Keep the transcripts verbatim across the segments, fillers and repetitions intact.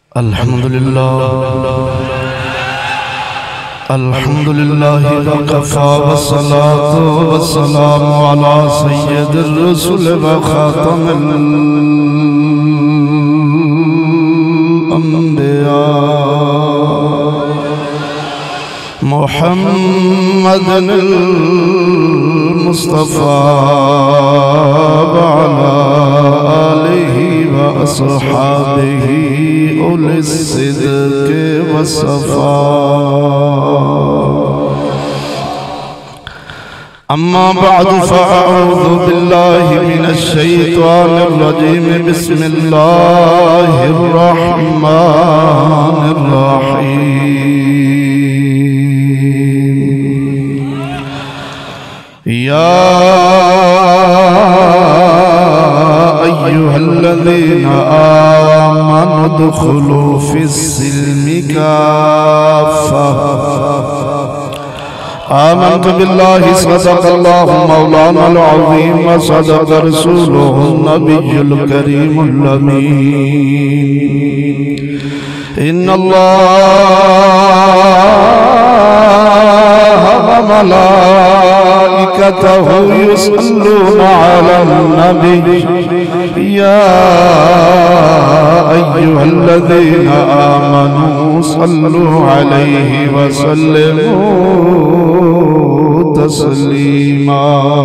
अल्हम्दुलिल्लाह अल्हम्दुलिल्लाह वकफ़ा वस्सलातु वस्सलामु अला सय्यिदिर रसूल व खातमिल अंबिया मुहम्मदिल मुस्तफ़ा व अला आलिहि व अस्हाबिहि उलिस सिद्क़ि वस्सफ़ा। अम्मा बअद फ़अऊज़ु बिल्लाहि मिनश शैतानिर रजीम। बिस्मिल्लाहिर रहमानिर रहीम। या अय्युहल्लज़ीना आमनु उदखुलू फिस्सिल्मि काफ़्फ़ा। आमन्तु बिल्लाहि सदक़ल्लाहु मौलानाल अज़ीम व सदक़ रसूलुहुन नबियुल करीमुल अमीन। इन्नल्लाहा व मलाइकतहु युसल्लूना अलन नबी या अय्युहल्लज़ीना आमनू सल्लू अलैहि व सल्लिमू तस्लीमा।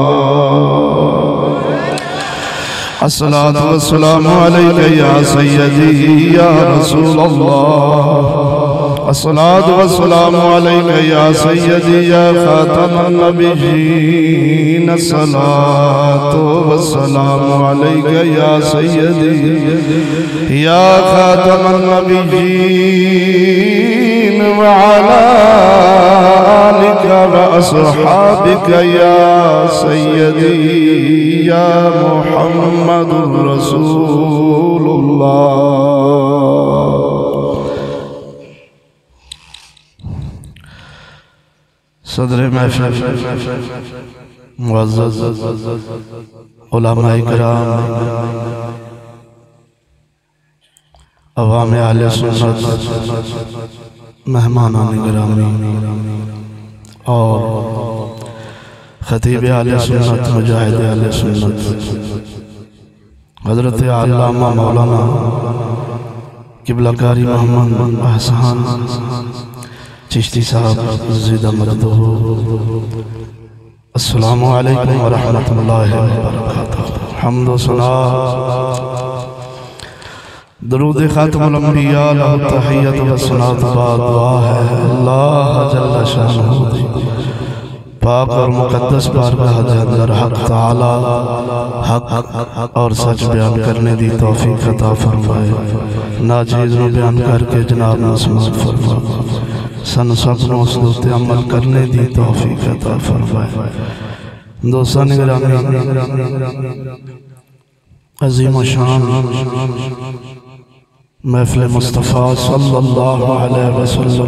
अस्सलातु वस्सलामु अलैका या सय्यदी या रसूलल्लाह। अस्सलातु वस्सलामु अलैका या सय्यदी या खातमन नबिय्यीन। अस्सलातु वस्सलामु अलैका या सय्यदी या खातमन नबिय्यीन व अला आलिका व अस्हाबिका या सय्यदी या मुहम्मदुर रसूलुल्लाह। सदरे महफिल मुअज़्ज़ज़ उलमाए किराम, अवाम अहले सुन्नत, मेहमानान गिरामी और खतीब अहले सुन्नत, मुजाहिद अहले सुन्नत हज़रत अल्लामा मौलाना क़िबला कारी मोहम्मद अहसान चिश्ती साहब ज़िदा मददहू। अस्सलामु अलैकुम व रहमतुल्लाहि व बरकातुहू। हम्द व सना दरूद खातमुल अंबिया लहु तहिय्यतु व सनातु बाद दुआ है। अल्लाह जल्ल शानुहु पाक और मुक़द्दस बारगाह के अंदर हक ताला हक और सच बयान करने दी तौफीक अता फरमाए। नाचीज़ में बयान करके जनाब नस्मत फरमाए। सन सपनों उस दोस्ते अमल करने दी तौफीक अता फरमाए। दोस्तों गिरामी, अज़ीम शान महफ़िल मुस्तफ़ा सल्लल्लाहु अलैहि वसल्लम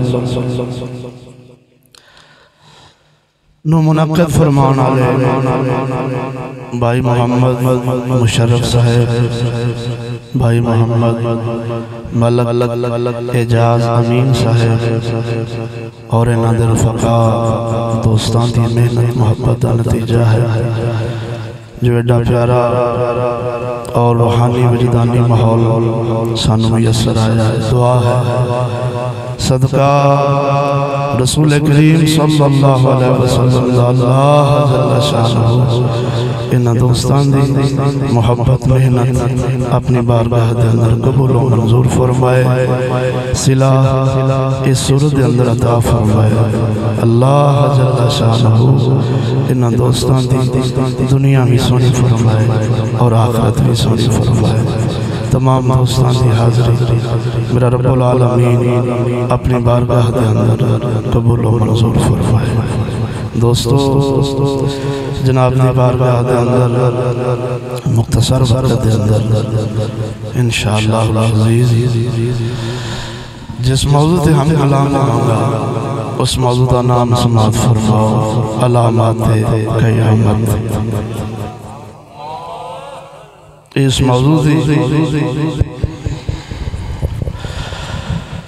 नो मुनक़्क़िद फरमान वाले भाई मोहम्मद मुशर्रफ साहब, भाई मोहम्मद मलक एजाज अमीन साहब और इन्हां दे रफ़क़ा दोस्तां दी मेहनत मुहब्बत दा नतीजा है जो एडा प्यारा और रूहानी वजदानी माहौल सानू मुयस्सर आया है। दुआ है सदका रसूल करीम सल्लल्लाहु अलैहि वसल्लम अल्लाह जल्ल शानुहु इन्हां दोस्तां दी मुहब्बत मेहनत अपनी बारगाह दे अंदर कबूल और मंजूर फरमाए। सिला इस सूरत दे अंदर अता फरमाए। अल्लाह जल्ल शानुहु इन्हां दोस्तां दी दुनिया भी सोनी फरमाए और आखिरत भी सोनी फरमाए। तमाम दोस्तां की हाज़री मेरा रब्बुल आलमीन अपनी बारगाह के अंदर कबूल और मंजूर फरमाए। दोस्तों जनाब की बारगाह के अंदर मुख्तसर वक्त के अंदर इंशाअल्लाह अज़ीज़ जिस मौजू से हम कलाम लगाऊंगा उस मौजू का नाम समात फरमाओ अलामात क़यामत। इस मौजू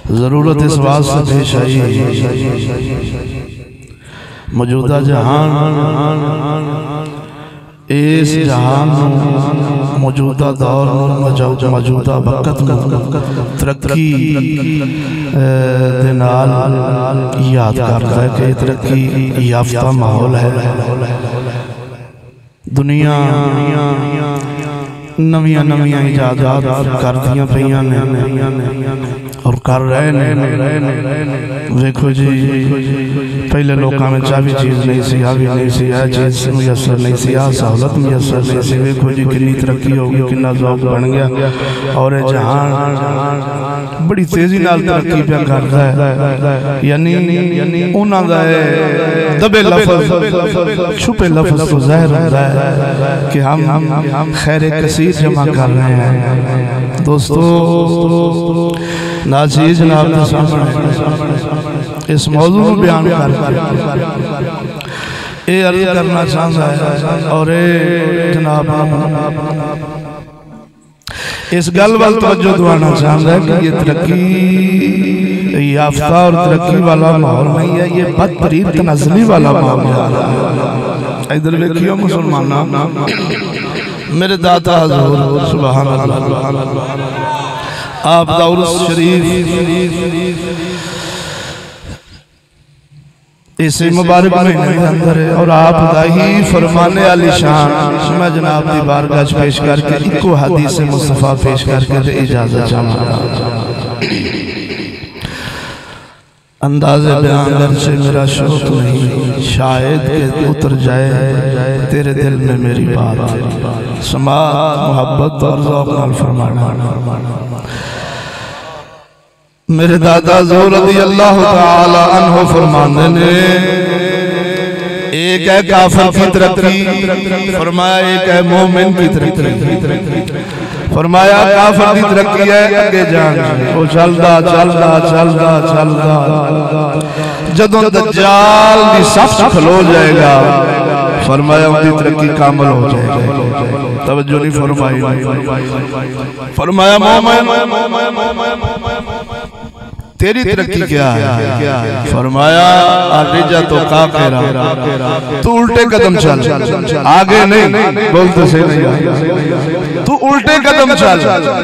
जरूरत इस वास्ते पेश आई मौजूदा जहान इस जहान मौजूदा दौर मौजूदा वक्त तरक्की दे नाल याद करता है कि तरक्की याफ्ता माहौल है। दुनिया नवियां नवियां इजादात करदियां पईयां ने और कर रहे ने। देखो जी पहले लोगों में चाबी चीज़ नहीं सी, आ भी नहीं सी, यह चीज़ मुयसर नहीं सी, आ सहूलत मुयसर नहीं सी। देखो जी कितनी तरक्की होगी, कितना ज़ौक बन गया और जहान बड़ी तेज़ी नाल तरक्की पे करता है। यानी उन्हां दा दबे लफ्ज़ छुपे लफ्ज़ तो ज़ाहिर होता है कि हम हम खैर कसीर जमा कर रहे हैं। दोस्तों नाज़ीज़ जनाब के सामने इस मौजू को बयान कर ये अर्ज़ करना चाहता है और जनाब इस गल वाल तवज्जो दिलाना चाहता है कि ये तरक्की याफ्ता और तरक्की वाला माहौल नहीं है, ये बदतरीन तनज़्ज़ुली वाला माहौल है। इधर देखियो मुसलमाना मेरे दाता हुज़ूर सुभान अल्लाह आप दाऊद शरीफ इस मुबारक महीने के अंदर है और आप दाही फरमाने वाली शान मैं जनाब की बारगाह पेश करके इको हदीस मुस्तफा पेश करके इजाजत चाहूँगा। अंदाज़े बयान से मेरा शौक नहीं, शायद के उतर जाए तेरे दिल में मेरी बात, समाअत मोहब्बत और ज़ौक़ नाल फरमाना। मेरे दादा ज़ोर रज़ी अल्लाह तआला अन्हु फरमाते ने एक है काफिर की तरक्की, फरमाया एक है मोमिन की तरक्की। फरमाया काफिर की तरक्की है अगे जान वो चलदा चलदा चलदा चलदा जदों दज्जाल दी सफ खलो जाएगा फरमाया उनकी तरक्की कामल हो जाएगी। तवज्जो नहीं फरमाई। फरमाया मोमिन तेरी तरक्की क्या है? फरमाया आरिजा तो काफिरा तू उल्टे कदम चल, आगे नहीं बोलते से नहीं, तू उल्टे कदम चल,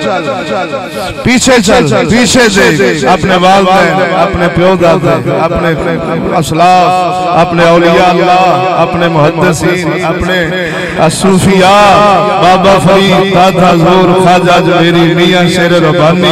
पीछे चल, पीछे देख अपने वालिदैन, अपने प्यो दादा, अपने असलाफ, अपने औलिया अल्लाह, अपने मुहद्दिसीन, अपने सूफिया, बाबा फरीद, दादा ज़ोर, ख्वाजा जवेरी, मियां शेर रब्बानी,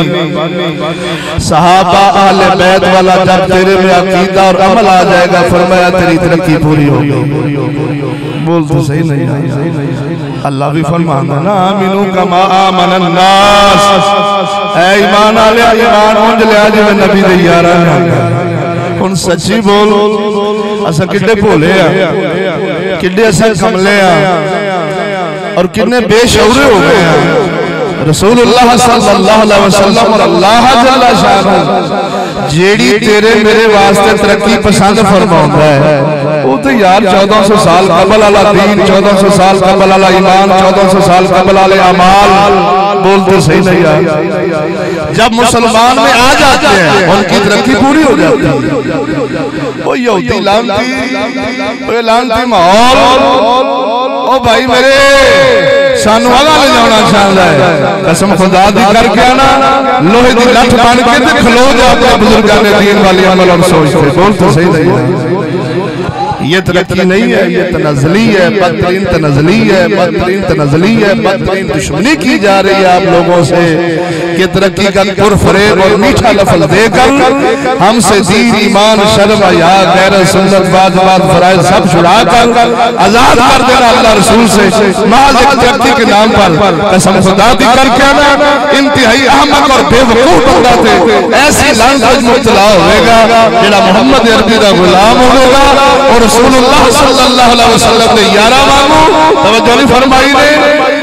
सहाबा अहले बैत वाला जब तेरे में अकीदा और अमल आ जाएगा फरमाया तेरी तरक्की पूरी होगी। बोल तो सही नहीं। अल्लाह भी फरमाता ना आमिनू कमा आमनन नास, ऐ ईमान वाले ईमान उंज लिया जिवें नबी दे यारां ने। हुण सच्ची बोल असां किड्डे भोले आ, किड्डे असां कमले आ और किन्ने बेशऊरे हो गए हैं। रसूलुल्लाह सल्लल्लाहु अलैहि वसल्लम और अल्लाह जल्ला शाह जेड़ी तेरे मेरे वास्ते तरक्की पसंद फरमाउंदा है वो तो यार चौदह सौ साल कबल वाला दीन, चौदह सौ साल कबल वाला ईमान, चौदह सौ साल कबल वाले अमाल बोलते सही नहीं यार। जब मुसलमान में आ जाते हैं उनकी तरक्की पूरी हो जाती है। वो यहूदी लानती वो लानती माहौल ओ भाई मेरे सानू आगा ले जाना चाहता है, कसम खुदा दी करके आना लोहे दी लठ बन के ते खलो जा अपने बुजुर्गां ने दीन वाली अमल और सोचते बोल तो सही नहीं। ये तरक्की नहीं है, ये तनज़्ज़ुली है, बदतरीन तनज़्ज़ुली है, बदतरीन तनज़्ज़ुली है, बदतरीन दुश्मनी की जा रही है आप लोगों से कि तरक्की का पुरफरेब और मीठा लफ्ज़ देकर हमसे दीन ईमान शर्म हया गैरत सुन्नत वाजिबात फराइज़ सब छुड़ा कर आजाद कर देना अल्लाह रसूल से महज एक तरक्की के नाम पर। कसम खुदा दी करके ना इंतहाई अहमक और बेवकूफ बंदा थे ऐसी लानत में मुब्तला होगा जेड़ा मोहम्मद अरबी दा गुलाम होगा और रसूलुल्लाह सल्लल्लाहु अलैहि वसल्लम ने यारा वांगू तवज्जो नहीं फरमाई ने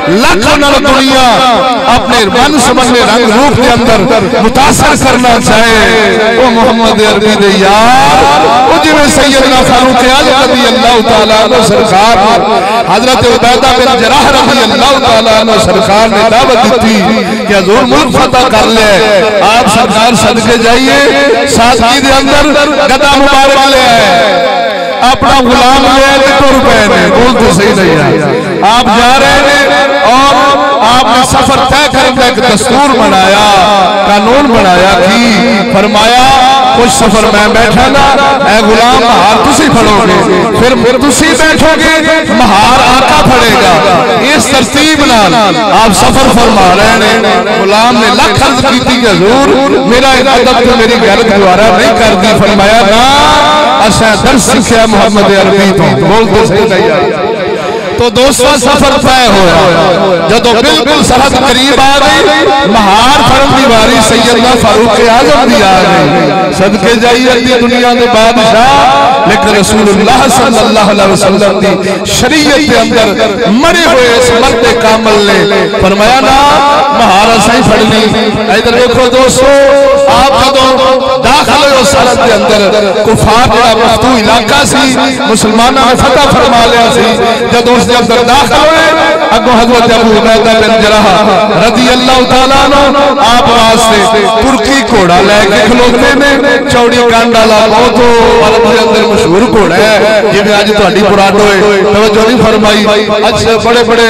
लाखों नाल दुनिया अपने मन समझने रंग रूप के अंदर मुतासर करना चाहे वो मोहम्मद अरबी दे यार वो जिवें सैयदना फारूक आज़म रज़ी अल्लाह तआला अन्हु सरकार हजरत उबैदा बिन जराह रज़ी अल्लाह तआला अन्हु सरकार ने दावत दी कि हुजूर मुल्क फतह कर ले आप सरकार सदके जाइए सादगी दे अंदर गदा मुबारक ले आए अपना गुलाम ले आए तो रुपए ने बोलते सही नहीं है आप जा रहे हैं और आपने सफर तय करने का एक दस्तूर बनाया कानून बनाया कि फरमाया कुछ सफर मैं बैठा ना ऐ गुलाम महार तुसी फड़ोगे फिर फिर तुसी बैठोगे महार आका फड़ेगा इस तरतीब नाल आप सफर फरमा रहे हैं गुलाम ने लख अर्ज की थी कि हुजूर मेरा अदब तो मेरी गैरत दोबारा नहीं कर दी फरमाया ना असा दर्स सीखा मोहम्मद अरबी तो बोलते सही नहीं तो दोस्तों सफर तय होया जदों बिल्कुल सरहद करीब आ गई महार फड़न की बारी सैयदना फारूक आज़म दी आ गई सदके जाइए दी दुनिया के बादशाह लेकिन रसूलुल्लाह सल्लल्लाहु अलैहि वसल्लम दी शरीयत के अंदर मरे हुए इस मर्द कामल ने फरमाया ना महार सही फड़ ली इधर देखो दोस्तों आप जदों दाखिल हो सरहद के अंदर कुफार दा मफ्तू इलाका सी मुसलमानों ने फतह फरमा लिया सी जदों उसके अंदर दाखिल हुए अगो हजरत अबू उबैदा बिन जराह रज़ी अल्लाह तआला अन्हु आप वास्ते तुर्की घोड़ा लेके खलोते ने चौड़ी कांड वाला बहुत अरब के अंदर मशहूर घोड़ा है जिवें अज तुहाडी पुराडो है तवज्जो नहीं फरमाई अच्छा बड़े बड़े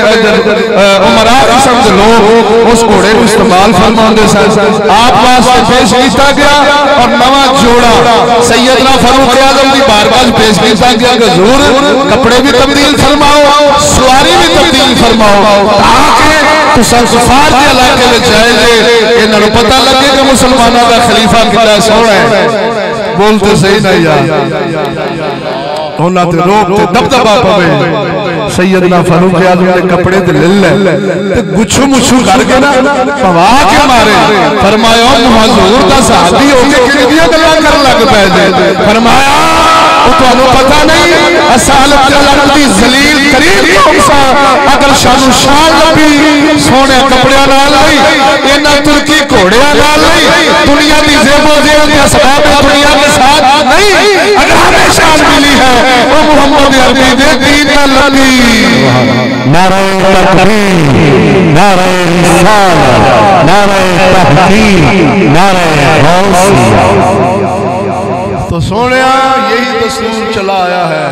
उमरा किस्म के लोग उस घोड़े को इस्तेमाल फरमाते सन आप वास्ते पेश किया गया और नवा जोड़ा सैयदना फारूक आज़म की बारगाह पेश किया गया कि हुजूर कपड़े भी तब्दील फरमाओ सवारी भी तब्दील फरमाओ ताकि तुसां कुफार के इलाके में जाएंगे इन्हां नूं पता लगे कि मुसलमानों का खलीफा कितना सोहना है बोलते सही नहीं यार उन्हां ते रोक ते दबदबा पवे सैयदना फारूक आज़म ने कपड़े ते ले ले ते गुच्छू मुच्छू करके ना पवा के मारे फरमाया हुजूर दा सहाबी हो के किहड़ियां गल्लां करन लग पए फरमाया तुहानू पता नहीं असाल दी जलील तरीन कौम सा अगर शानू शान लभी सोने कपड़िया नाल नहीं इन्हां तुर्की घोड़िया नाल नहीं दुनिया की जेबो जेब के असबाब दुनिया के साथ नहीं अगर हमें शान मिली है वो मोहम्मद अरबी दे दीन नाल लगी नारे तकबीर नारे रिसालत नारे तहकीम नारे गौसिया तो सोने यही दस्तूर चलाया है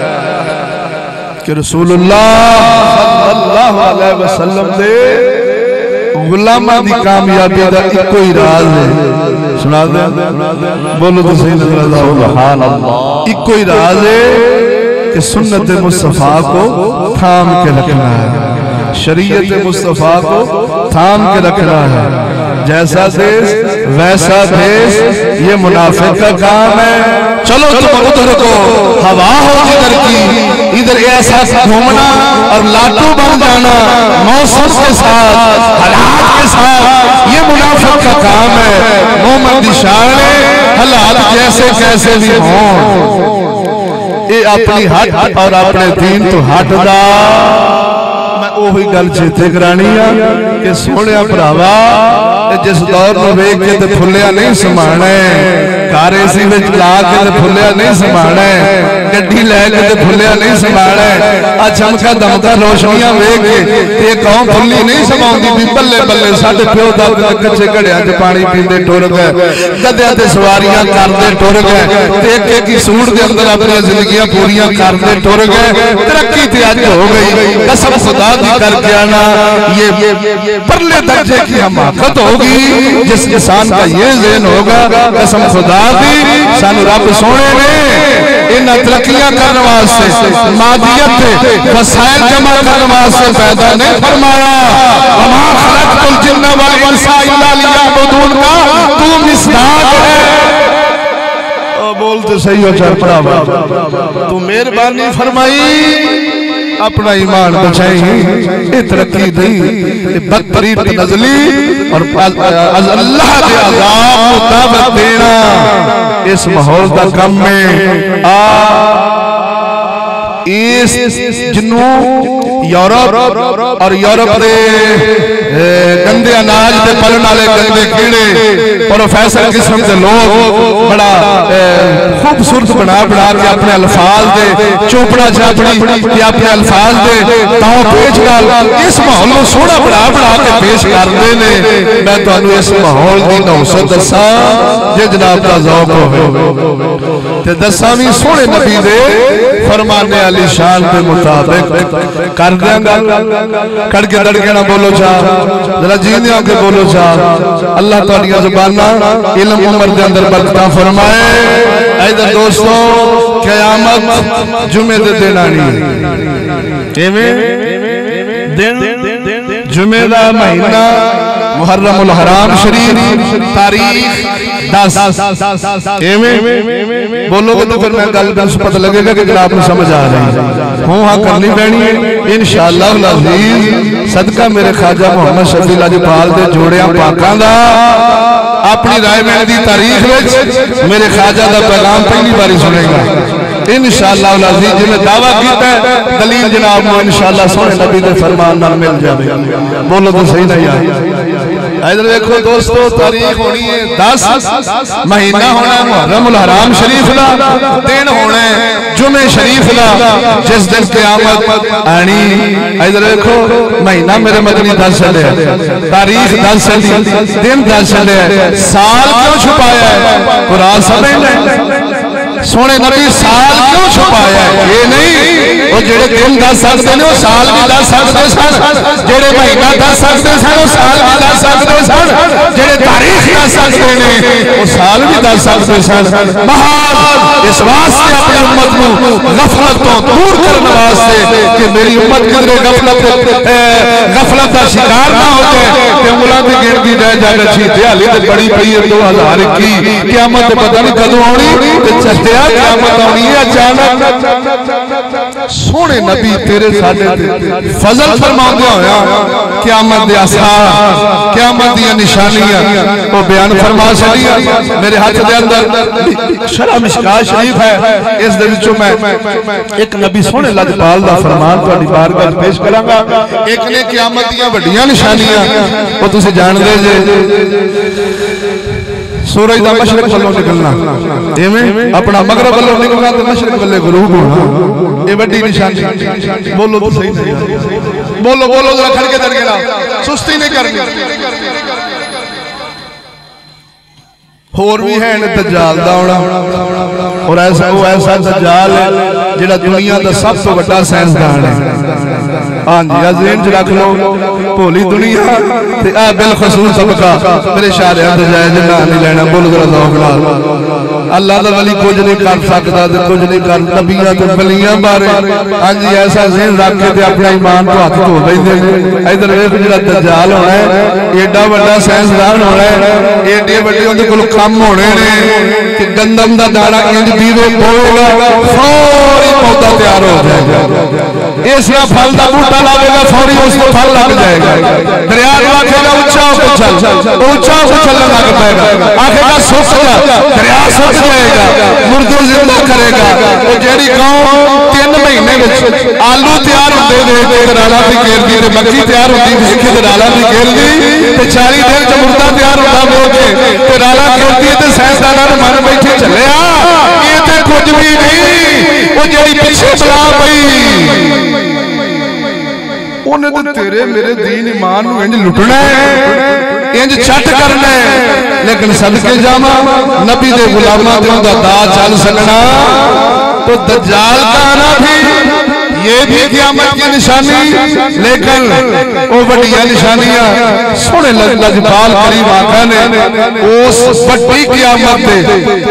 कि रसूलुल्लाह सल्लल्लाहु अलैहि वसल्लम दे गुलामां दी कामयाबी दा इको ही राज है सुना दे बोलो तो सही सुभान अल्लाह इको ही राज है कि सुन्नत मुस्तफा को थाम के रखना है शरीयत मुस्तफा को थाम के रखना है जैसा देश वैसा देश ये मुनाफिक का काम है चलो तुम उधर को हवा हो जिधर की इधर ऐसा घूमना और लाटू बन जाना मौसम के साथ हालात के साथ ये मुनाफिक का काम है मोहम्मद की शान है हालात जैसे कैसे भी हों ये अपनी हट और अपने दीन तो हटदा मैं ओही गल चेते करानी आ कि सोहणिया भरावा जिस दौर में वेख के तो फुलिया नहीं समाना कार एसी में ला के तो फुलिया नहीं समाना गड्डी लैके तो फुलिया नहीं समाना आ चमका दमका रोशनियां वेख के ते कौम फुली नहीं समाउंदी भी बल्ले बल्ले साडे प्यो दादे कच्चे घड़ियां च पानी पींदे टुर गए गधे ते सवारियां करदे टुर गए ते एक एक ही सूट के अंदर अपनी जिंदगियां पूरियां करदे टुर गए तरक्की ते अज हो गई कसम खुदा दी करके आना ये परले दर्जे की हमाकत होगी जिस इंसान का ये ज़हन होगा कसम खुदा दी सानू रब सोने ने इन तरक्कियां करने वास्ते मादियत वसाइल जमा करने वास्ते पैदा नहीं फरमाया वमा खलक़तुल जिन्ना वल इंसा इल्ला लियअबुदून का तू मिसदाक है बोलते सही हो चार भरावा तू मेहरबानी फरमाई अपना ईमान बचाई ये तरक्की नहीं बदतरीन नजली और अल्लाह के अज़ाब को दावत देना इस माहौल का कम में आ इस जिन्हों यूरोप और यूरोप के गंदे अनाज के पलन वाले गंदे कीड़े प्रोफेसर किस्म के लोग बड़ा खूबसूरत बना बना के अपने अल्फाज दे चोपड़ा चापड़ी के अपने अल्फाज दे ताओ पेश कर इस माहौल को सोहना बना बना के पेश करते ने। मैं तुहानू इस माहौल की नौसत दसा जे जनाब का ज़ौक होवे ते दसा भी सोहने नबी दे फरमाने वाली शान के मुताबिक कर देंगा। कड़के दड़के ना बोलो चा जरा जीने आके बोलो चा। अल्लाह तुहाडियां ज़ुबाना इल्म उम्र के अंदर बरकत फरमाए। इधर दोस्तों क़यामत जुमे दे दिन आनी किवें दिन जुमे दा महीना मुहर्रमुल हराम शरीफ तारीख दस किवें बोलोगे तो फिर मैं गल दस पता लगेगा कि जनाब को समझ आ रही है। हूं हाँ करनी पैनी है इंशाअल्लाह अज़ीज सदका मेरे ख्वाजा मोहम्मद शफी लाजपाल दे जोड़ियां पाकां दा अपनी राय में दी तारीख विच मेरे ख्वाजा दा पैगाम पहली बारी सुनेगा इंशाअल्लाह अज़ीज। जिन्हें दावा किया दलील जनाब को इंशाअल्लाह सोने नबी के फरमान नाल मिल जाएगा। बोलो तो सही नहीं यार। इधर देखो दोस्तों तारीख होनी है दस महीना होना है मुहर्रमुल हराम शरीफ दा दिन होना है जुमे शरीफ दा जिस दिन क़यामत आनी। इधर देखो महीना मेरे मदनी दस चले तारीख दस चली दिन दस चले साल क्यों छुपाया है कुरान समझ ले सोने नबी साल क्यों छुपाया है ये नहीं वो जेड़े दिन दस सकते ने साल भी दस सकते सन जेड़े महीना दस सकते सन साल भी दस सकते सन जेड़े तारीख दस सकते ने वो साल भी दस सकते सन। महान इस वास्ते अपनी उम्मत को गफलत तो दूर करने वास्ते कि मेरी उम्मत किधरे गफलत गफलत का शिकार ना हो जाए कि उंगलां दी गिनती रह जाए अच्छी दिहाड़ी ते बड़ी पई है दो हज़ार इक्की क़यामत पता नहीं कदों आनी ते चढ़िया क़यामत आनी है अचानक। सोने नबी तेरे साडे फजल फरमांदे होया क़यामत दे आसार क़यामत दी निशानियां वो बयान फरमा छड़ियां। मेरे हाथ दे अंदर शरह मिशकात शरीफ है इस दे विचों मैं एक नबी सोने लजपाल दा फरमान तुहाडी बारगाह विच पेश करांगा। एक ने क़यामत दी वड्डियां निशानियां वो तुसीं जाणदे जे सूरज का मशरक वालों निकलना इवें अपना मगरब वालों निकलना तो मशरक वाले गुरूब होना ये बड़ी निशानी। बोलो तो सही नहीं बोलो बोलो जरा खड़के दड़के ना सुस्ती नहीं करनी। होर भी है दज्जाल दा आउणा और ऐसा वो ऐसा दज्जाल है जिहड़ा दुनिया दा सब तो बड़ा साइंसदान है। हाँ जी अज़ीम च रख लो भोली दुनिया ते आ बिलखसूस सबका मेरे शारे अंदर जाए जिन्ना नहीं लेना। बोल जरा ज़ौक़ नाल अल्लाह दा वली कुछ नहीं कर सकता ते कुछ नहीं कर नबियां ते वलियां बारे। हाँ जी ऐसा ज़हन रख के ते अपना ईमान तो हाथ धो लैंदे ने। इधर वेख जिहड़ा दज्जाल होना है एडा बड़ा साइंसदान होना है एडे बड़े उहदे कोल कम होने ने कि गंदम दा दाना इंज दीवे पोएगा फौरी पौधा तैयार हो जाएगा। इसका फल का बूटा लावेगा फौरी उसको फल लग जाएगा। दरिया आखेगा ऊंचा उछल ऊंचा उछलने लग पाएगा आखेगा सूख जा दरिया सूख जाएगा मुर्दे जिंदा करेगा। वो जेड़ी गांव तीन महीने में आलू तैयार होते देख राला की घेरदी ते मक्की तैयार होती देख राला की घेरदी ते चाली दिन च मुर्दा तैयार होता वेखे ते राला घेरदी ते साइंसदानां ने मन बैठे चलिया ये ते कुछ भी नहीं वो जेड़ी पीछे बला पई उन्हें तो तेरे मेरे दीन ईमान नूं इंज लुटना है इंज छट करना है। लेकिन सदके जावा नबी दे गुलामां ते उहदा दा चल सकना तो दज्जाल का आना भी ये भी क़यामत की निशानी लेकिन वो बड़िया निशानियां सोने लजपाल करीम आका ने उस बड़ी क़यामत दे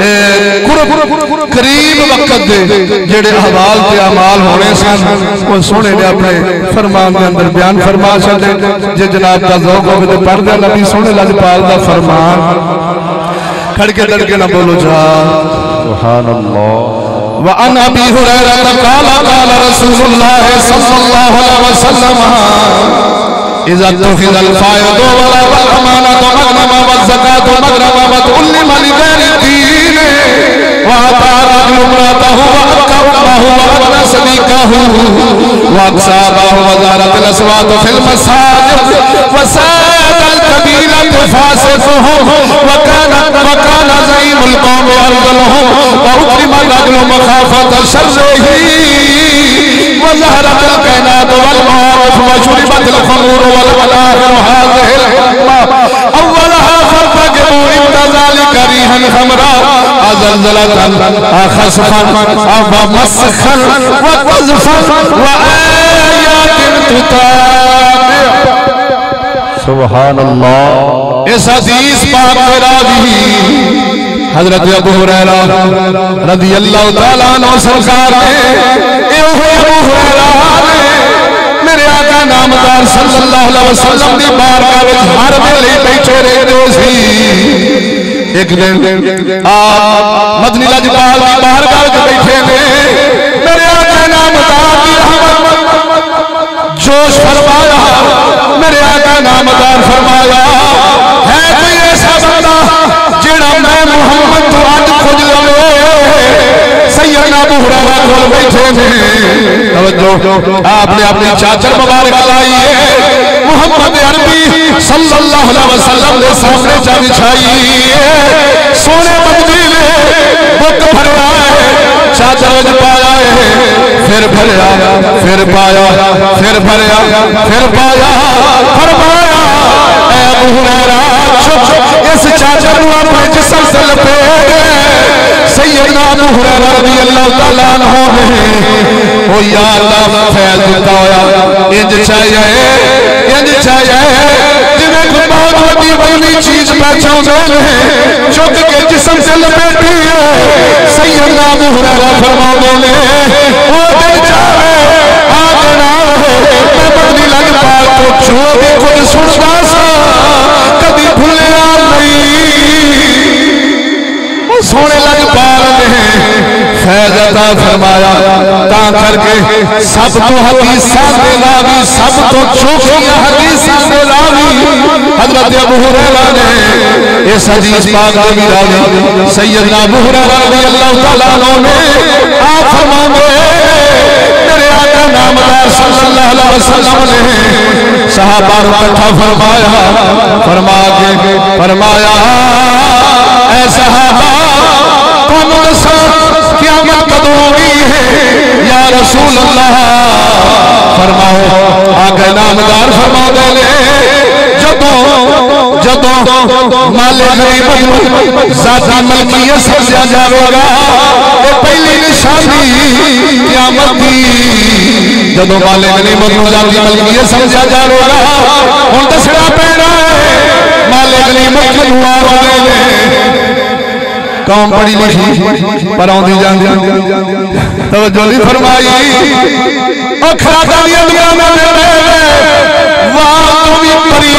करीब वक्त दे जेड़े अहवाल ते अमाल होने सन वो सोने ने अपने फरमान के अंदर बयान फरमा छड़े। जे जनाब का ज़ौक़ होवे ते पढ़ दे नबी सोने लजपाल दा फरमान खड़के दड़के ना बोलो जा सुभान अल्लाह। वअन अबी हुरैरा क़ाल क़ाल रसूलुल्लाह सल्लल्लाहु अलैहि वसल्लम इज़ा तुखिज़ल फ़ायदु वला वल अमानतु मग़नमा वज़ ज़कातु मग़रमा व तुल्लिम लिग़ैरि दीन व अता रजुलु इम्रअतहु व अक्का उम्महु व अबना सदीकाहु वअक्साबाहु वज़ारत अलअस्वात फिल मसाजिद वसादल कबीलत फासिफुहुम वकाना वकाना ज़ईमुल कौम अरदलहुम वउक्रिमा रजलु मखाफत शर्रिही वज़हरतल कायनात वल मारिफ वशुरिबतल खमूर वल मलाहिर हाज़िहिल हिम्मा अव्वलहा फर्तकिबू इंदा ज़ालिका रिहन खमरा अज़लज़लतन अखसफन अवमसखन वक़ज़फन वआयातिन तुताबि। सुभान अल्लाह। इस हदीस पाक में रावी हजरत अबू हुरैरा रज़ी अल्लाह तआला अन्हु सरकार ने ए अबू हुरैरा ने मेरे आका नामदार सल्लल्लाहु अलैहि वसल्लम दी बारगाह विच हर वेले बैठे रहंदे सी। एक दिन आप मदनी लजपाल दी बारगाह विच बैठे ने मेरे आका नामदार दी रहमत जोश फरमाया। मेरे आका नामदार फरमाया है कोई ऐसा बंदा जेड़ा मैं मुहम्मद तो अज खुद लवे। सैयदना अबू हुरैरा कोल बैठे ने तवज्जो आपने अपनी चादर मुबारक लाई है मुहम्मद अरबी सल्लल्लाहु अलैहि वसल्लम के सामने चा बिछाई है। सोने मदनी ने बुक भरया है चादर पाया है फिर भरया फिर पाया फिर भरया फिर पाया फरमाया ऐ अबू हुरैरा इस चादर को अपने जिस्म से लपेट। सैयदना अबू हुरैरा रज़ी अल्लाह तआला अन्हु ने ओ या अल्लाह फैज़ दिता होया इंज चाहिए इंज चाहिए जिवें कोई बहुत बड़ी बड़ी चीज पहचानदे ने चुक के जिस्म से लपेटी है। सैयदना अबू हुरैरा फरमाते ने ओ दिन जावे आज ना मैं बदली लजपाल तो जो भी कुछ सुनदा सा कभी भुलिया नहीं। सोने लजपाल ने फैज़ अता फरमाया ता करके सब तो हदीसां दे रावी सब तो चोखियां हदीसां दे रावी हजरत अबू हुरैरा ने इस हदीस पाक के भी रावी सैयदना अबू हुरैरा रज़ी अल्लाह तआला अन्हु ने आप फरमाते मेरे आका नामदार सल्लल्लाहु अलैहि वसल्लम ने सहाबा को इकट्ठा फरमाया फरमा के फरमाया ऐ सहाबा तुम दसो क़यामत कदों होनी है या रसूल अल्लाह। फरमाओ आगे नामदार फरमाते ने जदों जदों माले गरीब ज़ाती मलकियत समझा जाएगा ये पहली निशानी क़यामत की। जदों माले गरीब ज़ाती मलकियत समझा जाएगा हुण दसना पैना है माले गरीब किनू आखदे ने। कौम पढ़ी लिखी पर आउंदी जांदी तवज्जो नहीं फरमाई ओ खरादा दी दुनिया में वाह तू भी परी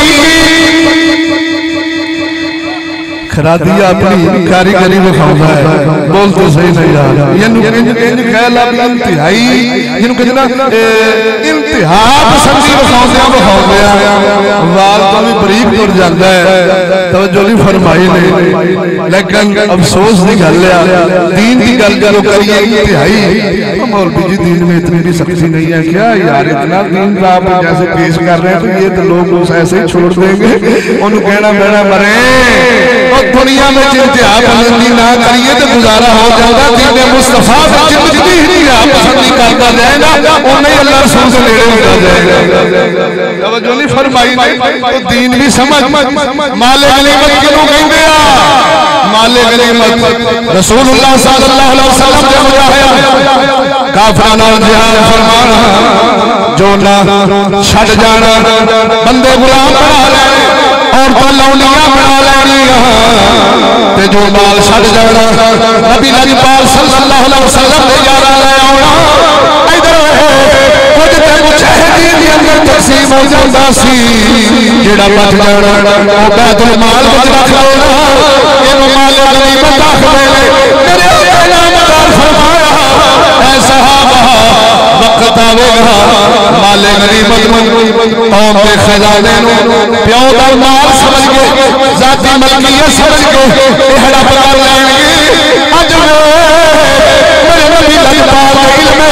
खरादी अपनी कारीगरी दिखाउंदा है बोल तो सही नहीं यार इनु इंज ख्याल आ इंतहाई जिनु कहते ना इंतहा पसंदी दिखाउंदे दिखाउंदे वाल तो भी बरीक तुर जांदा है तवज्जो नहीं फरमाई ने। लेकिन अफसोस की गल है दीन की गल जब करिए इंतहाई मौलवी जी दीन में इतनी भी सख्ती नहीं है क्या यार इतना दीन का आप जैसे पेश कर रहे हैं तो ये तो लोग उस ऐसे ही छोड़ देंगे उन्हें कहना बेड़ा मरे और दुनिया में इंतहा पसंदी ना करिए तो गुजारा हो जाएगा। दीन मुस्तफा जिंदगी इंतहा पसंदी करता जाएगा उन्हें अल्लाह रसूल से नेड़े होता जाएगा। तवज्जो नहीं फरमाई तो दीन भी समझ माले गनीमत किनू कहंदे आ माले गनीमत रसूलुल्लाह सल्लल्लाहु अलैहि वसल्लम ने बुलाया काफिरां नाल जिहाद फरमाना जो ना छड़ जाना बंदे गुलाम बना लेने और तो लौलियां बना लेनियां ते जो माल छड़ जाना नबी लजपाल सल्लल्लाहु अलैहि वसल्लम ने यारा ले आउणा इधर कुछ ते कुछ शहरी दे अंदर तकसीम हो जांदा सी जेड़ा बच जाना ओ बैतुल माल विच रख लेना इनो माल गनीमत आखदे ने। मेरे नामदार फरमाया ऐ सहाबा वक्त आवेगा माले गनीमत कौम के खजाने प्यो का माल समझ के जाती मलकियत समझ के हड़प कर लेंगे। अज मेरे नबी लजपाल इल्म गैब तो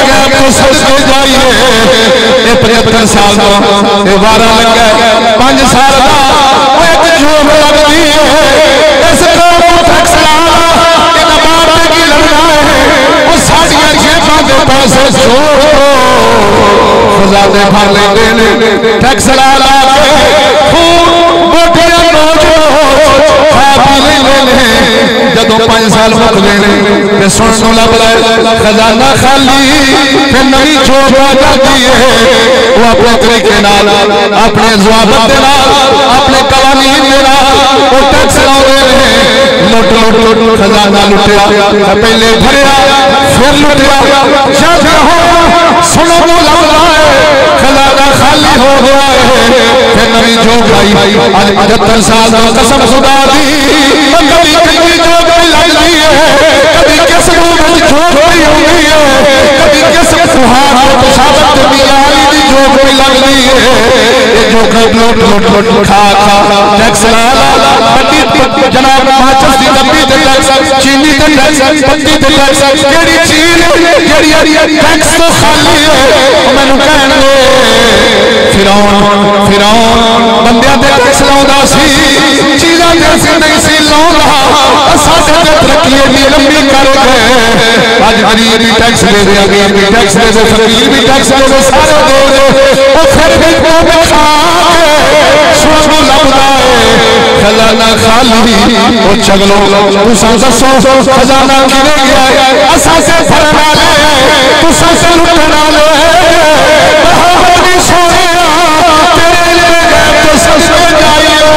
सदके जाइए ये पचहत्तर साल का ये वारा लगा पांच साल का एक जोर लगती है इस कौम को टैक्स लाना इना बाप की लड़ना है वो साड़ियां जेबां दे पैसे छोड़ खुदा दे भर लेंदे ने टैक्स ला ला के खून बोटियां नोच खा पी लेंदे ने जदों पांच साल मुक गए ने ते सुन सुन लभदा खजाना खाली फिर नई चोट आ जाती है वो अपने तरीके नाल अपने ज़वाबत दे नाल अपने कवानीन दे नाल वो टैक्स लाउंदे ने लुट लुट लुट खजाना लुटिया पहले भरिया फिर लुटिया जब हो सुनो लभदा है खजाना खाली हो गया है फिर नई चोट आई आज पचहत्तर साल दा कसम खुदा दी कभी कहीं चोट लगदी है कभी किस रूप में चोट पई होंदी है कभी किस सुहाग पेशाबत मियां अली दी चोट पई लगदी है ये जो लुट लुट लुट खा खा टैक्स ला ला पट्टी जनाब माचस दी डब्बी ते टैक्स चीनी ते टैक्स पत्ती ते टैक्स केड़ी चीज जेड़ी टैक्स तो खाली है मैनू कहण दे फिरौन फिरौन बंदियां ते टैक्स लाउंदा सी चीज़ां ते असीं नहीं सी लाउंदा साडे ते तरक्की दी लंबी कर गए आज गरीब भी टैक्स दे दे अमीर भी टैक्स दे दे फकीर भी टैक्स दे दे सारे दे दे ओ फिर भी को खा के सुनो लभदा है खजाना खाली ओ चगलो तुसां दसो खजाना किने गया असां से भरन वाले तुसां से लुटन वाले बहादुरी सोनिया तेरे लिए गए तो ससुर जाइयो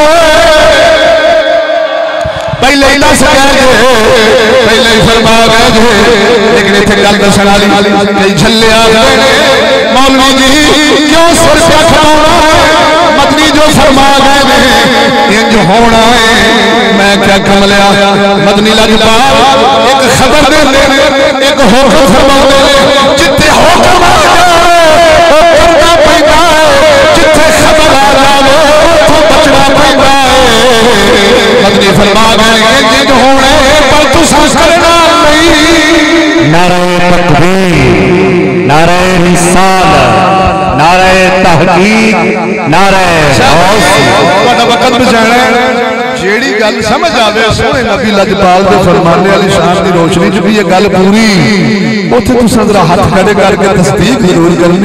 पहले ही दस गए पहले ही फरमा गए लेकिन इतने गल दसन वाली कई झल्ले आ गए मौलवी जी क्यों सिर पे खड़ाना है मदनी जो फरमा गए ने इंज होना है मैं क्या कमलिया मदनी लजपाल एक खबर दे एक हुक्म फरमाते ने जिथे हुक्म आ जाए वो करना पैंदा है जिथे खबर आ जाए उथों बचना पैंदा है मदनी फरमा गए इंज होना है पर तुसां करना नहीं नारे तकबीर नारे रिसालत नारे तहकीक नारे ਤੁਹਾਡਾ ਵਕਤ ਬਚਾਣਾ ਜਿਹੜੀ ਗੱਲ ਸਮਝ ਆਵੇ ਸੋਹਣੇ ਨਬੀ ਲਜਪਾਲ ਦੇ ਫਰਮਾਨੇ ਵਾਲੀ ਸ਼ਾਨ ਦੀ ਰੋਸ਼ਨੀ ਚ ਵੀ ਇਹ ਗੱਲ ਪੂਰੀ ਉੱਥੇ ਤੁਸੀਂ ਜ਼ਰਾ ਹੱਥ ਖੜੇ ਕਰਕੇ ਤਸਦੀਕ ਜ਼ਰੂਰ ਕਰਨੀ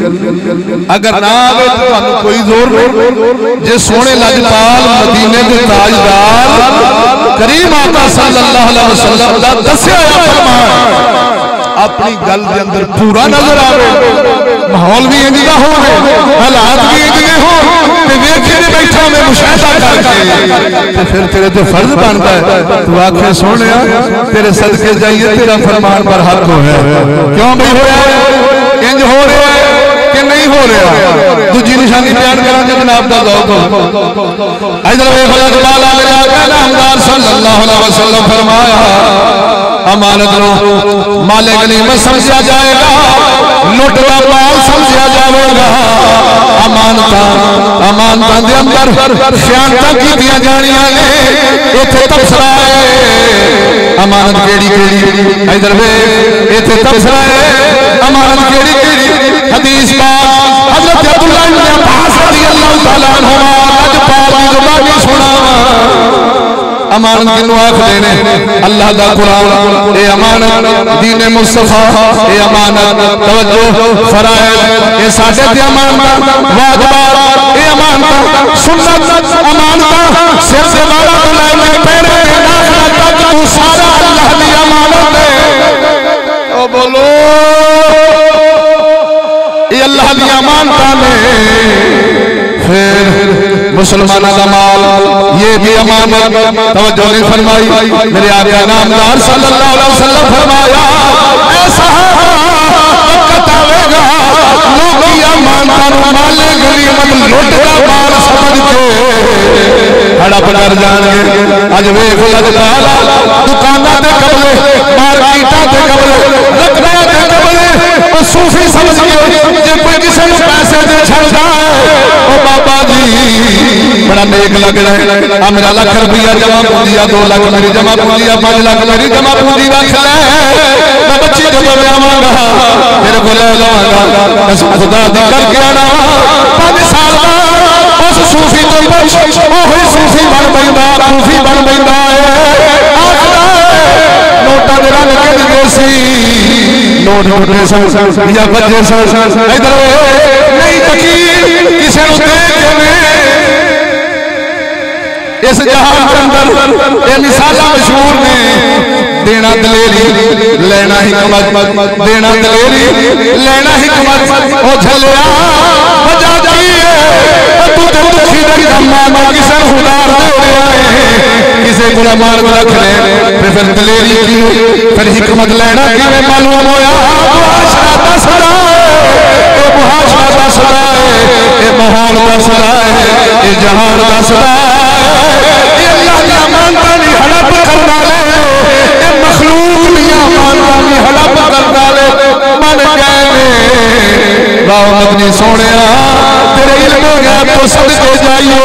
ਅਗਰ ਨਾ ਆਵੇ ਤਾਂ ਤੁਹਾਨੂੰ ਕੋਈ ਜ਼ੋਰ ਨਹੀਂ ਜੇ ਸੋਹਣੇ ਲਜਪਾਲ ਮਦੀਨੇ ਦੇ ਤਾਜਦਾਰ ਕਰੀਮ ਆਕਾ सल्लल्लाहु अलैहि वसल्लम ਦਾ ਦੱਸਿਆ ਹੋਇਆ ਫਰਮਾਨ अपनी गल के अंदर पूरा नजर आवे माहौल भी इंज दा होवे हालात भी इंज दे हो ते वेखे दे बैठा मैं मुशाहिदा करके ते फिर तेरे ते फर्ज बनता है तू आखे सोहणिया तेरे सदके जाइए तेरा फरमान पर हक होया क्यों भाई होया इंज हो रहा है कि नहीं हो रहा दूजी निशानी बयान करांगे जनाब दा ज़ौक़ इधर वेख अल्लाह ताला मेरा कहना हमदार सल्लल्लाहु अलैहि वसल्लम फरमाया अमानत नो माले गनीमत समझा जाएगा लुट का माल समझा जाएगा अमानत अमानत दे अंदर खयानतां कीतियां जानियां ने इत्थे तबसरा है अमानत केड़ी केड़ी इधर वे इत्थे तबसरा है अमानत केड़ी केड़ी हदीस पाक हजरत अब्दुल्लाह इब्न अब्बास रज़ियल्लाहु तआला अन्हुमा लजपाल दी ज़ुबानी सुनावा अमानत किन्नू आखदे ने अल्लाह दा कुरान ए अमानत दीन मुस्तफा ए अमानत तवज्जो फराइज ए साडे ते अमानत वाजिबात ए अमानत सुन्नत अमानत सिर से वाला तो लाए पैरे पे नाखरा तक तू सारा अल्लाह दी अमानत है ओ बोलो ये अल्लाह दी अमानत ने फिर मुसलमाना का माल ये भी अमानत तवज्जो नहीं फरमाई मेरे आका नामदार सल्लल्लाहु अलैहि वसल्लम फरमाया ऐसा वक्त आवेगा लोग अमानत माले गनीमत लुट का माल समझ के हड़प कर जाएंगे अज वेख लजपाल दुकानां ते कबले मार्केटां ते कबले रकबे ते कबले ओ सूफी समझ के जे कोई किसी को पैसे दे छड़दा है ओ बाबा जी बड़ा नेक लग रहा है। आ मेरा लाख रुपया जमा पूंजी आ, दो लाख मेरी जमा पूंजी आ, पांच लाख मेरी जमा पूंजी रख ले, मैं बच्ची जो ब्यावांगा तेरे को ले लवांगा, कसम खुदा दी करके आना पांच साल बाद उस सूफी तो बच ओही सूफी बन पैंदा, सूफी बन पैंदा नोटा दे रंग किहदे सी, नोट नोटे सन या बजे सन, इधर नहीं फकीर किसे नु देख इस जहान के अंदर ये मिसाला मशहूर ने, देना दलेरी लेना हिकमत, देना दलेरी लेना हिकमत, ओ झलिया वजह की है तू ते दुखी दी मां किसे उधार दे किसे को मार रख ले, फिर दलेरी की फिर हिकमत लेना किवें मालूम होया, मुहाशरा दसदा है, मुहाशरा दसदा है, ये माहौल दसदा है, ये जहान दसदा है, ये अल्लाह दी अमानत दी हड़प करना ले, ये मखलूक दी अमानत दी हड़प करना ले, मन गए राव मदनी सोहणिया तेरे इल्म गैब तो सदके जाइए।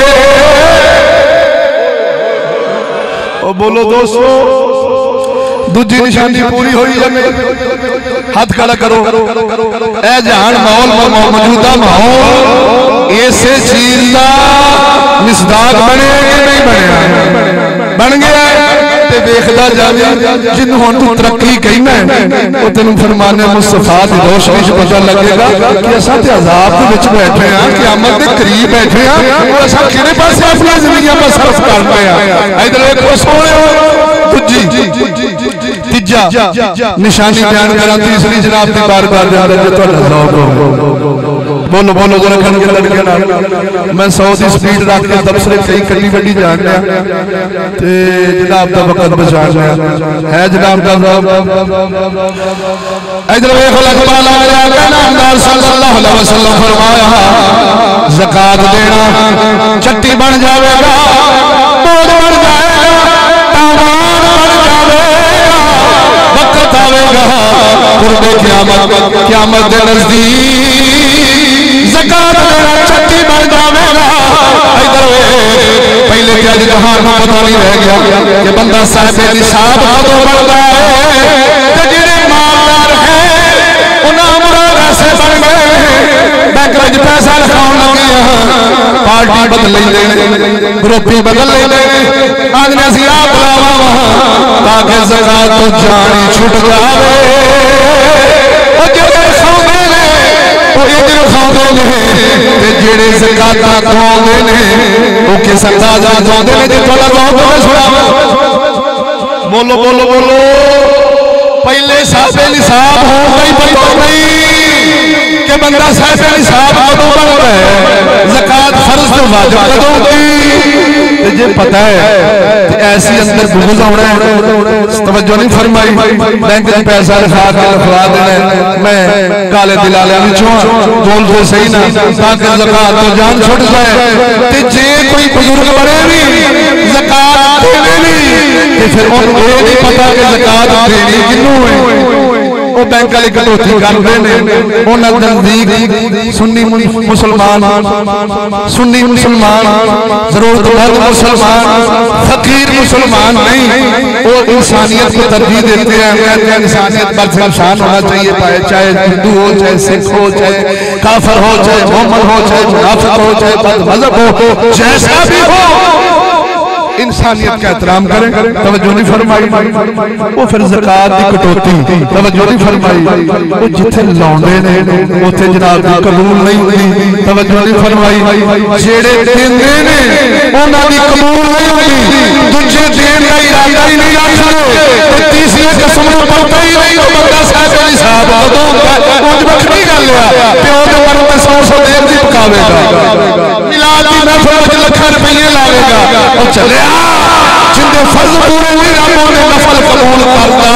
ओ बोलो दोस्तों, दूजी निशानी पूरी हुई जाए, हाथ खड़ा करो। ए जहान माहौल मौजूदा माहौल इसे चीज का मिसदाक बने नहीं बने, बन गया ते देखदा जावे जिन्हों हुण तू तरक्की कहना है, वो तेनू फरमाने मुस्तफा दी रोशनी च पता लगेगा कि असां ते अजाब दे विच बैठे हां, क़यामत दे करीब बैठे हां, और असां किहड़े पासे अपनी जिंदगी बसर करते हां। इधर देखो सोहणियो, दूजी तीजा निशानी बयान करा, तीसरी जनाब दी बारगाह दे अंदर जो तुहाडा ज़ौक़ हो, बोलो बोलो जरा खड़ के लड़के नाल मैं सौ की स्पीड रख के तबसरे कई कड़ी वड्डी जान लिया ते जनाब दा वक्त बचा लिया है, जनाब दा इधर देखो लकमाल आया नामदार सल्लल्लाहु अलैहि वसल्लम फरमाया ज़कात देना चट्टी बन जाएगा, बोझ बन जाएगा, तावान बन जाएगा, वक्त आवेगा कुर्बे क़यामत, क़यामत दे नज़दीक ज़कात देना चट्टी बन जाएगा। इधर पहले क्या जहान में पता नहीं रह गया कि बंदा साहिब निसाब कदों बनता है, जिहड़े मालदार है उन्हां मुराद ऐसे बन गए, बैंक में पैसा रखाउण लगे पार्टी बदल लेंदे, ग्रुपी बदल लेंदे, आखदे असीं आ बुलावा ताकि ज़कात तो जान ही छुट जावे। ओ जिहड़े खांदे ने वो इधर खांदे ने, जेड़े ज़कातां खांदे ने वो किस अंदाज़ा खांदे ने, जे तुहाडा ज़ौक़ होवे सुणाओ। बोलो बोलो बोलो, पहले साहिब निसाब होगा ही पता नहीं कि बंदा साहिब निसाब कदों बनता है, ज़कात फर्ज तो वाजिब कदों होगी, जे पता है ऐसी अंदर बुग़्ज़ होना है, तवज्जो नहीं फरमाई, बैंक में पैसा रखा के लखवा देना, मैं काले दिलाले विचों बोलते सही ना ताकि ज़कात तो जान छुट जाए, ते जे कोई बुजुर्ग बने भी ज़कात देवे नहीं ते फिर उन्हें ये नहीं पता कि ज़कात देनी किन्नू है, वो बैंक वाले कटौती करते हैं, उन्हें नजदीक सुन्नी मुसलमान, सुन्नी मुसलमान, जरूरतमंद मुसलमान, फकीर मुसलमान नहीं, वो इंसानियत को तरजीह देते हैं, कहते हैं इंसानियत पर इंसान होना चाहिए, चाहे हिंदू हो, चाहे सिख हो, चाहे काफिर हो, चाहे मोहम्मद हो, चाहे मुनाफिक हो, चाहे बदमज़हब हो, जैसा भी हो इंसानियत का एहतराम करें, तवज्जो नहीं फरमाई। वो फिर ज़कात की कटौती तवज्जो नहीं फरमाई, वो जिथे लाउंदे ने उथे जनाब दी कबूल नहीं हुई, तवज्जो नहीं फरमाई, जेड़े देंदे ने उन्हां दी कबूल नहीं हुई, दूजे देण दा इरादा ही नहीं रखदे, ते तीसरी कसम नूं पता ही नहीं, वो बंदा साहिब निसाब कदों होंदा उंज बखरी गल आ, प्यो दे मरन ते सौ सौ देर दी पकावेगा, मिलाद दी महफिल विच लखां रुपये लावेगा, और चलिया जिंदे फर्ज पूरे नहीं रब ने नफल कबूल करता।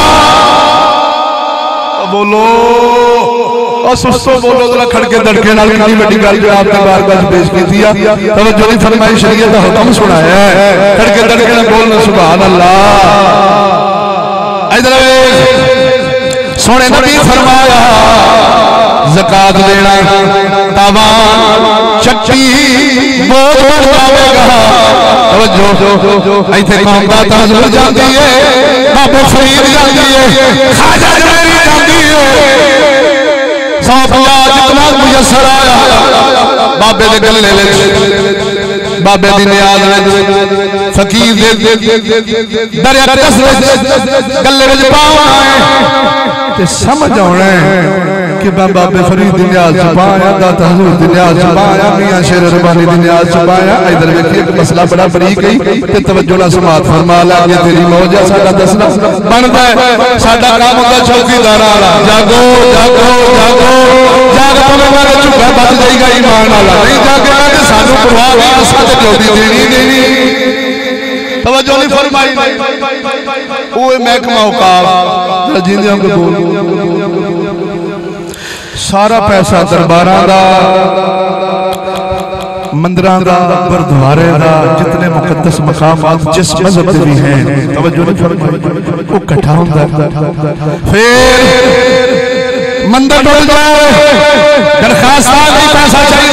बोलो और सुस्तो बोलो जरा खड़के दड़के नाल कितनी बड़ी गल जो आपने बारगाह पेश की थी, तवज्जो नहीं फरमाई, शरीयत का हुक्म सुनाया है, खड़के दड़के नाल बोलना सुभान अल्लाह। इधर सोने नबी फरमाया ज़कात देना तावान चट्टी बोझ बढ़ जाएगा। तवज्जो इथे कौम बात हजूर जाती है, बाबा फरीद जाती है, खाजा जमेरी जाती है। सौ पंजाह जितना मुयसर आया बाबे दे गले विच, बाबे दी नियाज विच, फकीर दे दरिया कस विच गले विच पावना है ते समझ आना है कि बाबा फरीद दी नियाज च पाया, दाता हजूर दी नियाज च पाया, मियां शेर रबानी दी नियाज च पाया। इधर देखिए एक मसला बड़ा बरीक गई ते तवज्जो नाल समात फरमा ला कि तेरी मौज है साडा दसना बनदा है। साडा काम होंदा चौकीदार वाला, जागो जागो जागो जाग पवे वाले झुका बच जाएगा ईमान वाला, नहीं जागेगा ते सानू परवाह नहीं, असां ते ड्यूटी देनी देनी। तवज्जो नहीं फरमाई ओए महकमा औकाफ जिंदे को बोल सारा पैसा दरबारा दा, मंदिरां दा, गुरुद्वारे दा, जितने मुकद्दस मकामात जिस मजहब के भी हैं, तवज्जो नहीं फरमाई, वो इकट्ठा होंदा। फिर मंदिर टूट जाए, दरखास्त आ गई पैसा चाहिए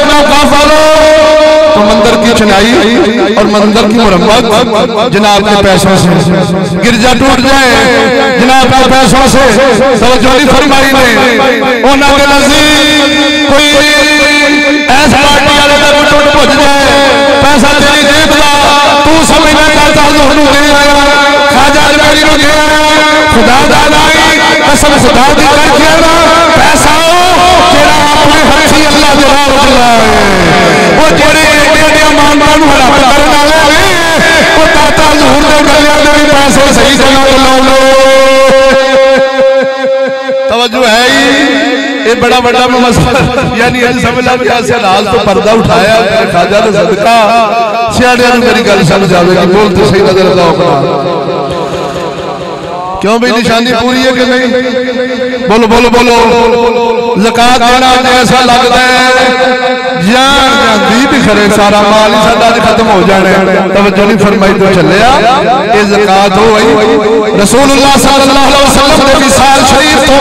तो मंदिर की चुनाई और मंदिर की मुरम्मत जनाब के पैसों से, गिरजा टूट जाए जनाब के पैसों से, तवज्जो नहीं फरमाई ने उन्हां दे नज़दीक कोई ऐसा पार्टी वाले का टूट भुज जाए, पैसा तेरी जेब दा तू समझना चाहता हजूर नूं दे आया, खाजा जमेरी नूं दे आया, खुदा दा नहीं कसम खुदा दी करके ना पैसा जेड़ा अपने हथी अल्लाह दे राह विच लाए, वो जेड़े ईमानदार नूं हलाक करन वाले ने वो दाता हजूर दे गलियां दे भी पैसे सही जगह ते ला लो। तवज्जो है ही ये बड़ा बड़ा मसला, यानी अज समझ ला कि ऐसे हाल तो पर्दा उठाया खाजा दे सदका सियाड़ियां नूं मेरी गल समझ आवेगी। बोल तो सही नजर लाओ क्यों भाई निशानी पूरी है कि नहीं? बोलो बोलो बोलो। ज़कात देना ऐसा लगता है जान जाती भी खरे सारा माल ही साडा खत्म हो जाना है। तवज्जो नहीं फरमाई तो चलिया ये ज़कात हो गई रसूलुल्लाह सल्लल्लाहु अलैहि वसल्लम के विसाल शरीफ तो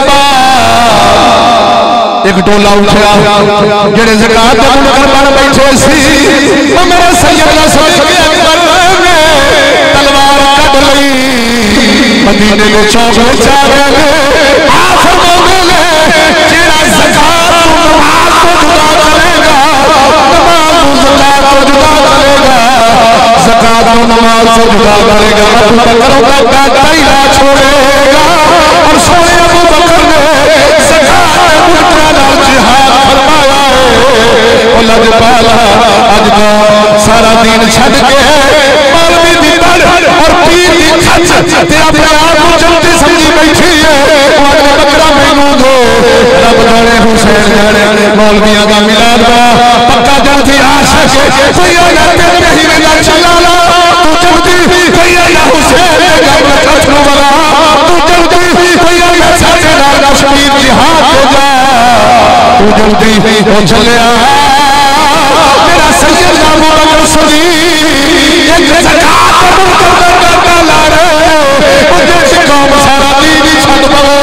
बाद एक टोला उठा जेड़े ज़कात दे मुनकर बन बैठे सी, ओ मेरे सैयद रसूल अकबर ने तलवार कढ लई, मदीने के चौक में जा गए आ फरमाते ने जेड़ा ज़कात नमाज को जुदा करेगा, नमाज को ज़कात को जुदा करेगा, ज़कात को नमाज से जुदा करेगा, अबू बकर का काटा ही ना छोड़ेगा। और सोने अबू बकर ने ज़कात मुनकर नाल जिहाद फरमाया है। ओ लजपाला अज तो सारा दिन छड़ के मौलवी दी बड़ और पीर दी खच ते अपने आप को जल्दी समझी बैठी है, बकरा मैनू दो रब जाने हुसैन जाने मौलवियां दा मिलाद दा पक्का जल्दी आशिक कोई आया तेरे नहीं मेरा चला ला तू जल्दी कोई आया हुसैन दे गम कथरू वाला तू जल्दी कोई आया साथे नाल कश्मीर जिहाद हो जा तू जल्दी हो चलिया मेरा सैयद अबू बकर सदीक एक ज़कात मुनकर करता ला रे कौम सारा दीन ही छड़ पवे।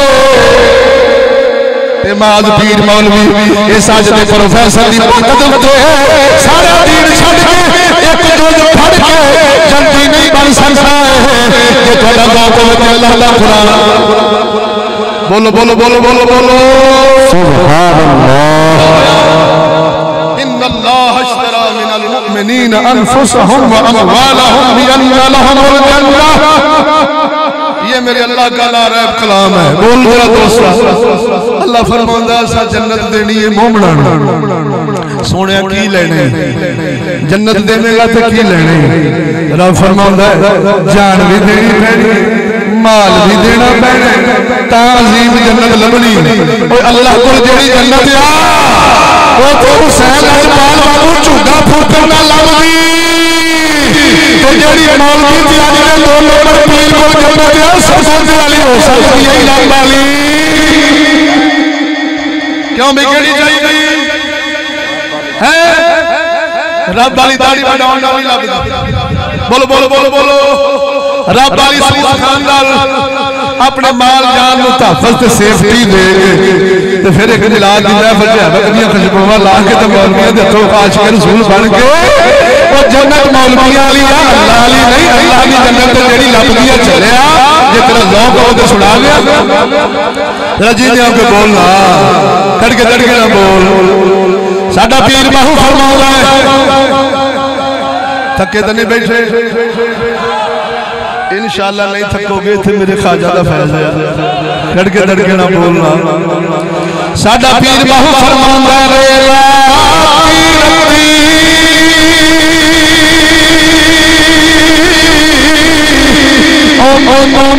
इमाद पीर मौलवी इस अज दे प्रोफेसर दी कदम ते सारा दीन छड़ के एक दूजे फड़ के जल्दी नहीं बन सकता है जे थोड़ा बात हो अल्लाह दा कुरान। बोलो बोलो बोलो बोलो बोलो सुभान अल्लाह। इन्नल्लाह अश्तरा मिनल मुमिनीन अनफुसहुम व अमवालहुम बिअन्ना लहुमुल जन्नह। ये मेरे अल्लाह का नारायब कलाम है। बोल जरा दोस्त अल्लाह फरमांदा सा जन्नत देनी है मोमना सोने की लेने जन्नत देवेगा तो की लेने। रब फरमांदा जान भी देनी पैनी माल भी देना पैना ताजीम जन्नत लभनी। अल्लाह को जेड़ी जन्नत आ वो तो हुसैन अजपाल बाबू झूठा फूटन ना लभदी तो जेड़ी मौलवी तियारी ने दो नंबर पीर को जन्नत है सबसे वाली हो सकती है इलाम वाली। क्यों बिगड़ी चाहिए है रब वाली दाढ़ी बनाउण ना भी लगदी। बोलो बोलो बोलो बोलो रब वाली सूरत खान नाल अपने माल जान नु तहफ्फुज़ ते सेफ्टी दे ते फिर एक मिलाद दी महफिल च खुशबुआ ला के ते मौलवियों दे हथों आशिक रसूल बन के वो जन्नत मौलवियों वाली आ अल्लाह वाली नहीं अल्लाह दी जन्नत ते जेड़ी लभदी है चलिया जे तेरा ज़ौक़ हो ते सुना लिया जरा जी ने आके बोलना तड़के तड़के ना बोल साडा पीर बाहू फरमाउंदा है थके तो नहीं बैठे इंशाअल्लाह नहीं थकोगे थे मेरे ख्वाजा दा फैज़ है तड़के तड़के ना बोलना साडा पीर बाहू फरमाउंदा है रेला ओ ओ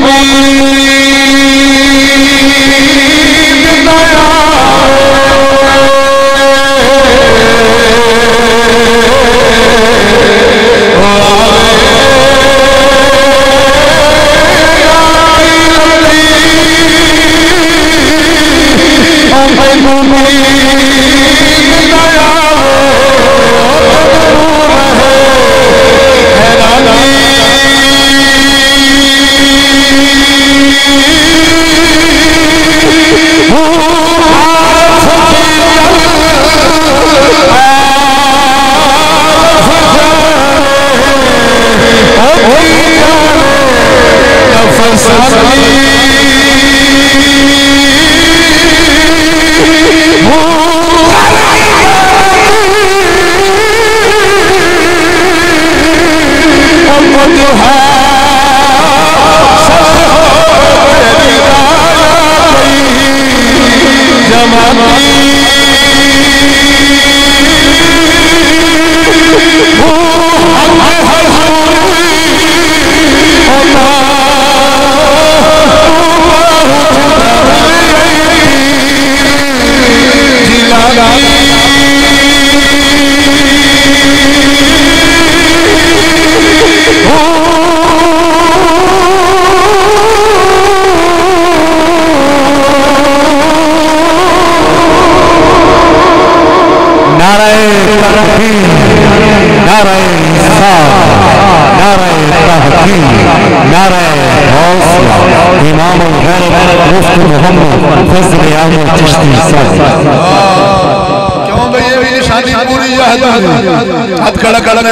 क्यों भाई ये भी निशानी पूरी हाथ खड़ा खड़ा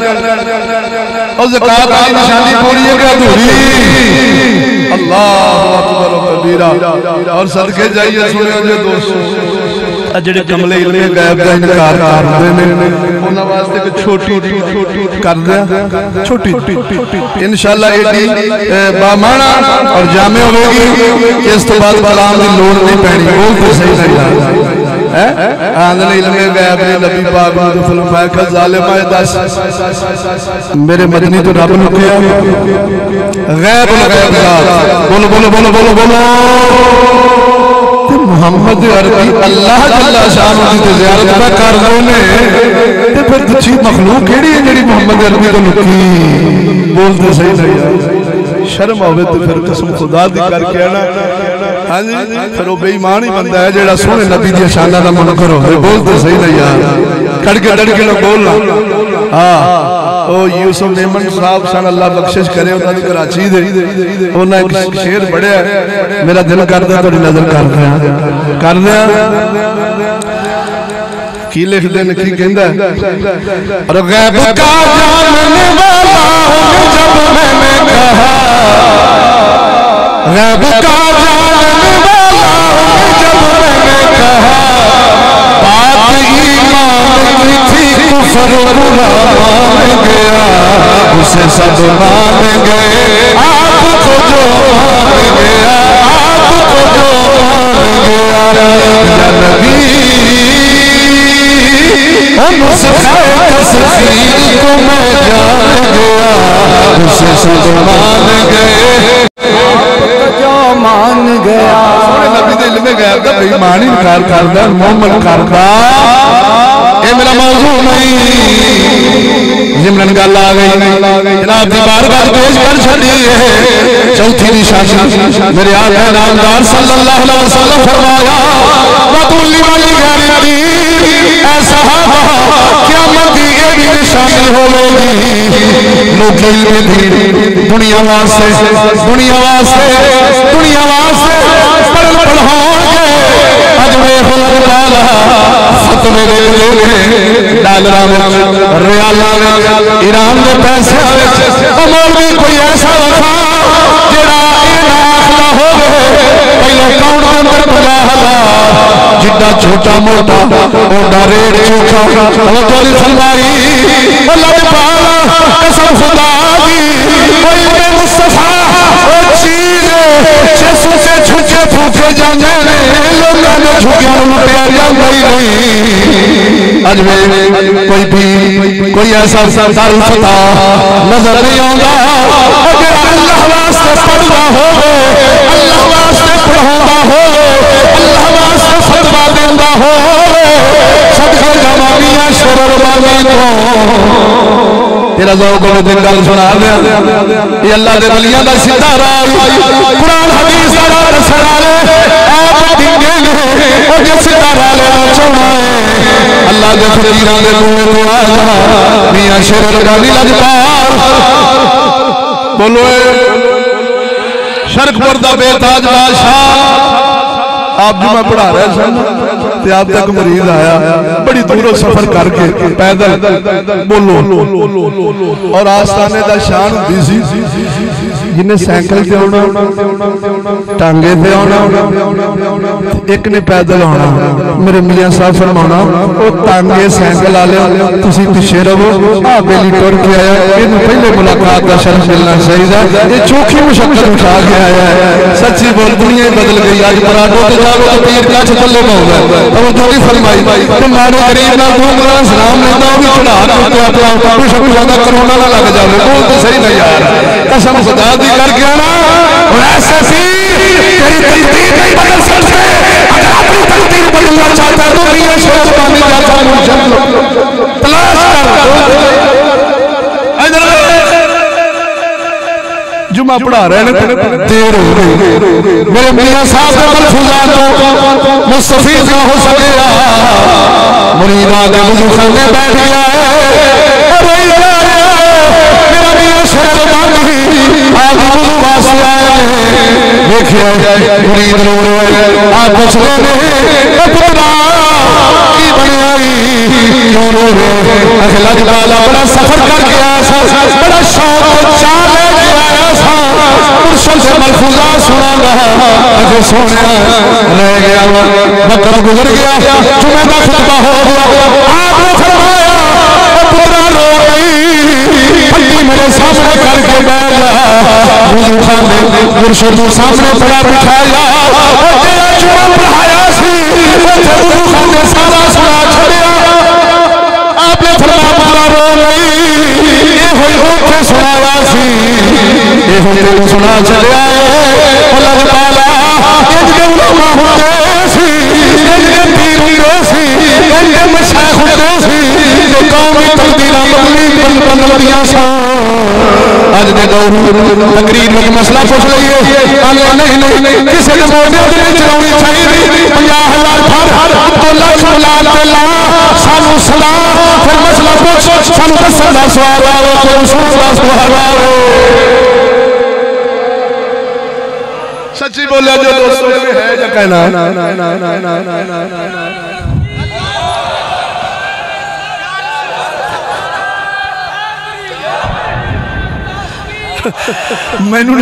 और ज़कात की निशानी पूरी है क्या अधूरी अल्लाह अकबर कबीरा और सदके जाइए सुने जे दोस्तों जेडे कमले इल्मे गायब दा इनकार करदे ने उन्हां वास्ते एक छोटी कर दिया छोटी इंशाअल्लाह एडी बामाना और जामे होगी इस तो बाद कलाम दी लोड़ नहीं पैनी बोल तो सही सही है आंदने इल्मे गायब ने नबी पाक ने फरमाया कि जालिमा दस मेरे मदनी तो रब नु किया गैब गैब बोलो बोलो बोलो बोलो बोलो मोहम्मद अरबी अल्लाह जल्ला शान दी ज़ियारत पे कर दो ने ते फिर दूसरी मखलूक केड़ी है जेड़ी मोहम्मद अरबी तो लुकी बोलते सही सही शर्म आवे तो फिर कसम खुदा दी करके आना हां जी फिर वो बेईमान ही बंदा है जेड़ा सोहने नबी दी शान दा मुनकर होवे बोलते सही नहीं यार कड़के कड़के लो बोलना हां ओ यूसुफ मेमन साहब सन अल्लाह बख्शिश करे उन्हां दी कराची दे उन्हां एक शेर पढ़िया मेरा दिल करदा थोड़ी नजर कर दिया कर दिया की लिख देन की कहंदा और गैब का जानने वाला हूं जब मैंने कहा गैब का जानने वाला हूं जब मैंने कहा बात ईमान की थी कुफर बुरा मान गया उसे सब मान गए आपको जो मान गया आपको जो मान गया या नबी हम उस तस्वीर को मैं जान गया उसे सब मान गए जो मान गया सोने नबी दे इल्मे गैब दा बेईमान इनकार करदा मोहम्मद करदा ये मेरा मौजू नहीं जिमरन गल आ गई जनाब दी बारगाह पेश कर छड़ी है चौथी निशानी मेरे आका नामदार सल्लल्लाहु अलैहि वसल्लम फरमाया वतुल्ली वाली गैरी ऐसा क़यामत की ये भी निशानी होगी मुकिल में भी दुनिया वास्ते दुनिया वास्ते दुनिया वास्ते पढ़ पढ़ाओगे अज फतवे डॉलर ईरान के पैसे मौलवी कोई ऐसा रखा जरा आखला हो पहले कौन अंदर पंजा हजार जिड्डा छोटा मोटा ओडा रेट चोखा चोरी फरमाई अल्लाह पाला कसम खुदा दी कोई में मुस्तफा वो चीज जिससे से झुके फूके जाने लोगों ने झुकिया लुटिया जाता ही नहीं आज में कोई भी कोई ऐसा सरदार फता नजर नहीं आता अगर अल्लाह वास्ते पढ़ना हो अल्लाह वास्ते पढ़ाना हो अल्लाह वास्ते फतवा देना हो सदका जमानिया शररबानी को तेरा ज़ौक़ में दिन गल सुना दिया ये अल्लाह दे वलियां दा सितारा कुरान हदीस दा दसना ले आप डिंगे ने ओ जे सितारा ले चोना अल्लाह दे फकीरां दे नूर तो आजा मियां शररबानी लजपाल बोलो शरकपुर दा बेताज बादशाह आप जुमा पढ़ा रहे सन आप तक मरीज आया बड़ी दूरों सफर करके पैदल बोलो और आस्थाने का शान होती सी जिन्हें साइकिल से आना टांगे से आना एक ने पैदल आना मेरे मियां साहब फरमाना वो टांगे साइकिल वाले तुसी पीछे रहो आ बेली टुर के आया इन पहले मुलाकात का शर्फ मिलना चाहिए ये चोखी मुशक्कत उठा के आया है सच्ची बोल दुनिया बदल गई आज पराठों तो जाओ तो तीर का छपल्ले में होगा अब थोड़ी फरमाई तो मारे गरीब ना दो मेरा सलाम लेता हूं भी चढ़ा के अपना कुछ कुछ ज्यादा कोरोना ना लग जावे बोल तो सही नहीं यार कसम खुदा दी करके आना और ऐसे सी तेरी तकदीर नहीं बदल सकते अगर अपनी तकदीर बदलना चाहता है तो मियां शररबानी जाता मुझे तलाश कर इधर जुमा पढ़ा रहे हैं देर हो गई मेरे मियां साहब का मलफूजात तो मुस्तफीद ना हो सकेगा मुरीद आगे वुजू करने बैठ गया है मेरा मियां शररबानी आगे वुजू वास्ते आया है देखिए मुरीद रो रहे आप पूछ रहे हैं पुत्रा की बनाई क्यों रो रहे अगला वाला बड़ा सफर करके आया बड़ा शौक चाह से मलफूजा सुना रहा अगर सोने रह गया वक्त गुजर गया जुमे का खुतबा हो गया आपने फरमाया पुत्रा रो गई हड्डी मेरे सामने करके बैठ जा वुजू खाने मुर्शिद सामने पड़ा बिठाया तेरा जुमा पढ़ाया सी वुजू खाने सारा सुना छड़िया आपने फरमाया पुत्रा रो गई ये होई होके सुनाया सी ये होई सुना चलिया अल्लाह ताला इनके उलमा होते सी इनके पीर होते सी इनके मशाइख होते सी जो कौमी तकदीरां बदली बदलदियां सा आज दे दौर तकरीर में मसला पूछ लईए आले नहीं नहीं किसी के मोढे ते चलाउणी चाहिए पचास हज़ार फर अब्दुल्ला सलाल अल्लाह सानू सलाम फिर मसला पूछ सानू दसन दा सवाल आओ तो रसूल दा सवाल आओ सच्ची बोलिया जो दोस्तों में है जो कहना मैनू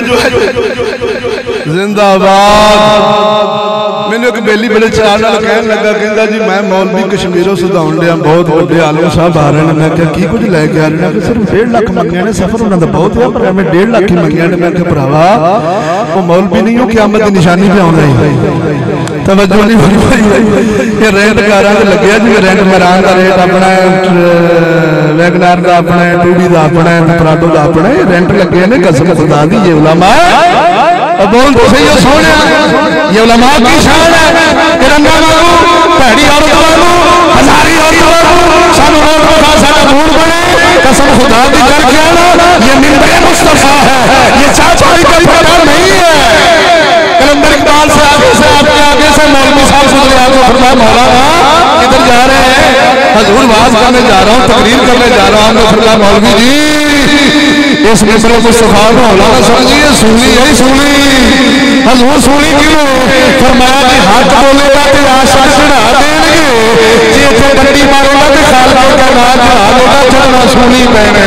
जिंदाबाद मैंने एक बेली बड़े चार कह लगा कहता जी मैं मौलवी कश्मीरों सुधाउन लिया बहुत बड़े आलम साहब आ रहे हैं मैं क्या की कुछ लैके आ रहे हैं सिर्फ डेढ़ लाख मंगिया ने सफर उन्होंने बहुत है पर मैं डेढ़ लाख ही मंगिया ने मैं भरावा वो मौलवी नहीं हो क़यामत की निशानी पे आना ही तवज्जो नहीं भाई ये रेंट कारां ते लगे जी रेंट मरान का रेट अपना वैगनार का अपना टूडी का अपना पराडो का अपना रेंट लगे ने कसम खुदा दी ये उलमा बोल तो सही हो सोने ये उलमा की शान है तिरंगा वालों भैड़ी औरत वालों हजारी औरत वालों सानू रोड का साडा मूड बने कसम खुदा दी करके आना ये मिंबर मुस्तफा है ये चाचाई का प्रकार नहीं है कलंदर इकबाल से आगे से आपके आगे से मौलवी साहब सुन रहे हैं फरमाया मौलाना किधर जा रहे हैं हजूर वाज करने जा रहा हूँ तकरीर करने जा रहा हूँ फरमाया मौलवी जी इस मिसरे मुस्तफा को मौलाना समझिए सुनी यही सुनी हजूर सुनी क्यों फरमाया जी हक बोलेगा तो आशिक चढ़ा देंगे जे इतने बंडी मारेगा तो खालिक का नाम चढ़ा देगा चढ़ना सुनी पैना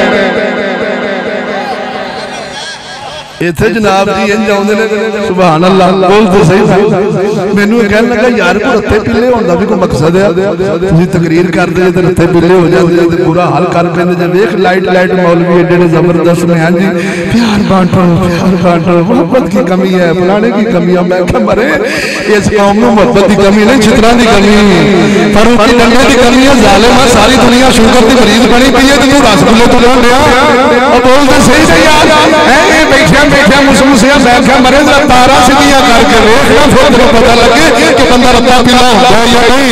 इतने जनाब जी इंज आउंदे ने सुभान अल्लाह बोल तो सही मैनू कहन लगा यार को रत्ते पीले होने का भी कोई मकसद है तुसीं तकरीर करदे जे रत्ते पीले हो जाते ते पूरा हाल कर पेंदे जे वेख लाइट लाइट मौलवी एडे एडे जबरदस्त ने हां जी प्यार बांटो प्यार बांटो मोहब्बत की कमी है फलाने की कमी है मैं क्या मरे इस कौम में मोहब्बत की कमी नहीं चित्रा की कमी फारूक की डंडे की कमी है जालिम सारी दुनिया शुगर की मरीज बनी पई है तू रसगुल्ले तो ढूंढ रहा और बोल तो सही से यार है ये बैठा बैठा मुसमुसिया बैठ के मरे तारा सीधियां करके देखना फिर तेरे पता लगे कि बंदा रत्ता पीला होता या नहीं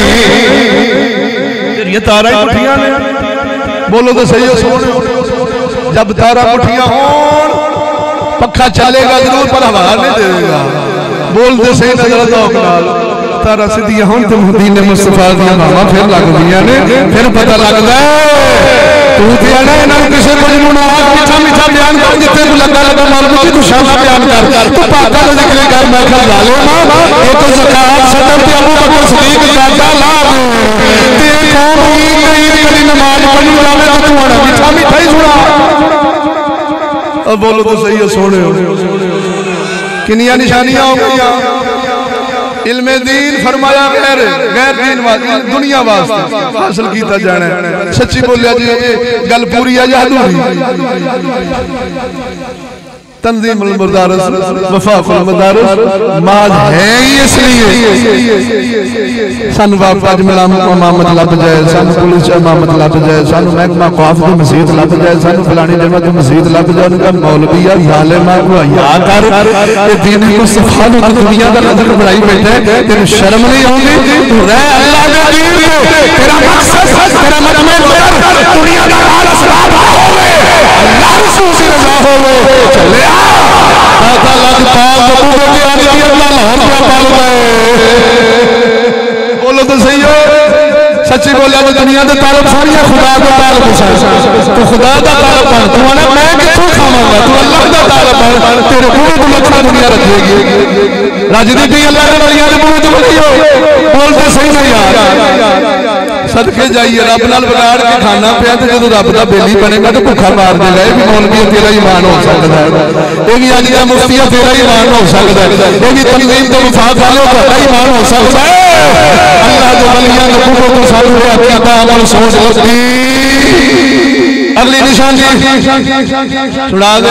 ये तारा ही पुठियां ने बोलो तो सही हो सोने जब तारा पुठियां होन पक्का चलेगा जरूर पर हवा नहीं देगा बोलते सही नजर दौक नाल तारा सीधियां होन तो मदीने मुस्तफा दी मामा फिर लगदियां ने फिर पता लगदा तू ते आना इन्हां किसे कुछ नूं ना मीठा मीठा बयान कर जिथे तू लगा लगा मौलवी जी तू शाना बयान कर तू पाका दा जिक्र कर मैं कर जालिमा ये तो ज़कात सदर ते अबू बकर सिद्दीक काटा ला ते कौन ही नहीं कभी नमाज पढ़ी जावे तो तू आना मीठा मीठा ही सुना अब बोलो तो सही है सोने किनिया निशानियां हो गई इल्मे दीन फरमाया गैर गैर दीन दुनिया वास्ते हासिल किया जाना सच्ची बोलिया जी गल पूरी है या अधूरी तंजीम मदारस वफाकुल मदारस माज है ही इसलिए सन बाबा इमामत लभ जाए सन पुलिस इमामत लभ जाए सानू महकमा खौफ की मसीत लभ जाए सानू फलानी जगह की मसीत लभ जाए उनका मौलवी या जालिम को हया कर ये दीन मुस्तफा नु दुनिया का नजर बनाई बैठा है तेरे शर्म नहीं आउंदी तू रह अल्लाह दे दीन ते तेरा मकसद तेरा मतलब दुनिया का हाल असराब होवे अल्लाह रसूल की रजा होवे चले दादा लग पाल बबू के आदि अल्लाह लाहौर का पाल गए बोलो तो सही हो सच्ची बोलिया तो दुनिया के तालब सारिया खुदा का तालब तू खुदा का तालब बन तू आना मैं किथों खावांगा तू अल्लाह का तालब बन तेरे मुंह को लखना दुनिया रखेगी राजनीति अल्लाह के वलियां दे मुंह च बनी हो बोलते सही नहीं यार सदके जाइए रब नाल बिगाड़ के खाना पिया तो जो रब का बेली बनेगा तो भुखा मार देगा ये भी मौलवी तेरा ईमान हो सकता है ये भी अज का मुफ्ती तेरा ईमान हो सकता है ये भी तंजीम तो वफात वाले तेरा ईमान हो सकता है अल्लाह जो वलियां ने कुफर को सारू अकीदा अमल सोच लगती अगली निशानी सुना दे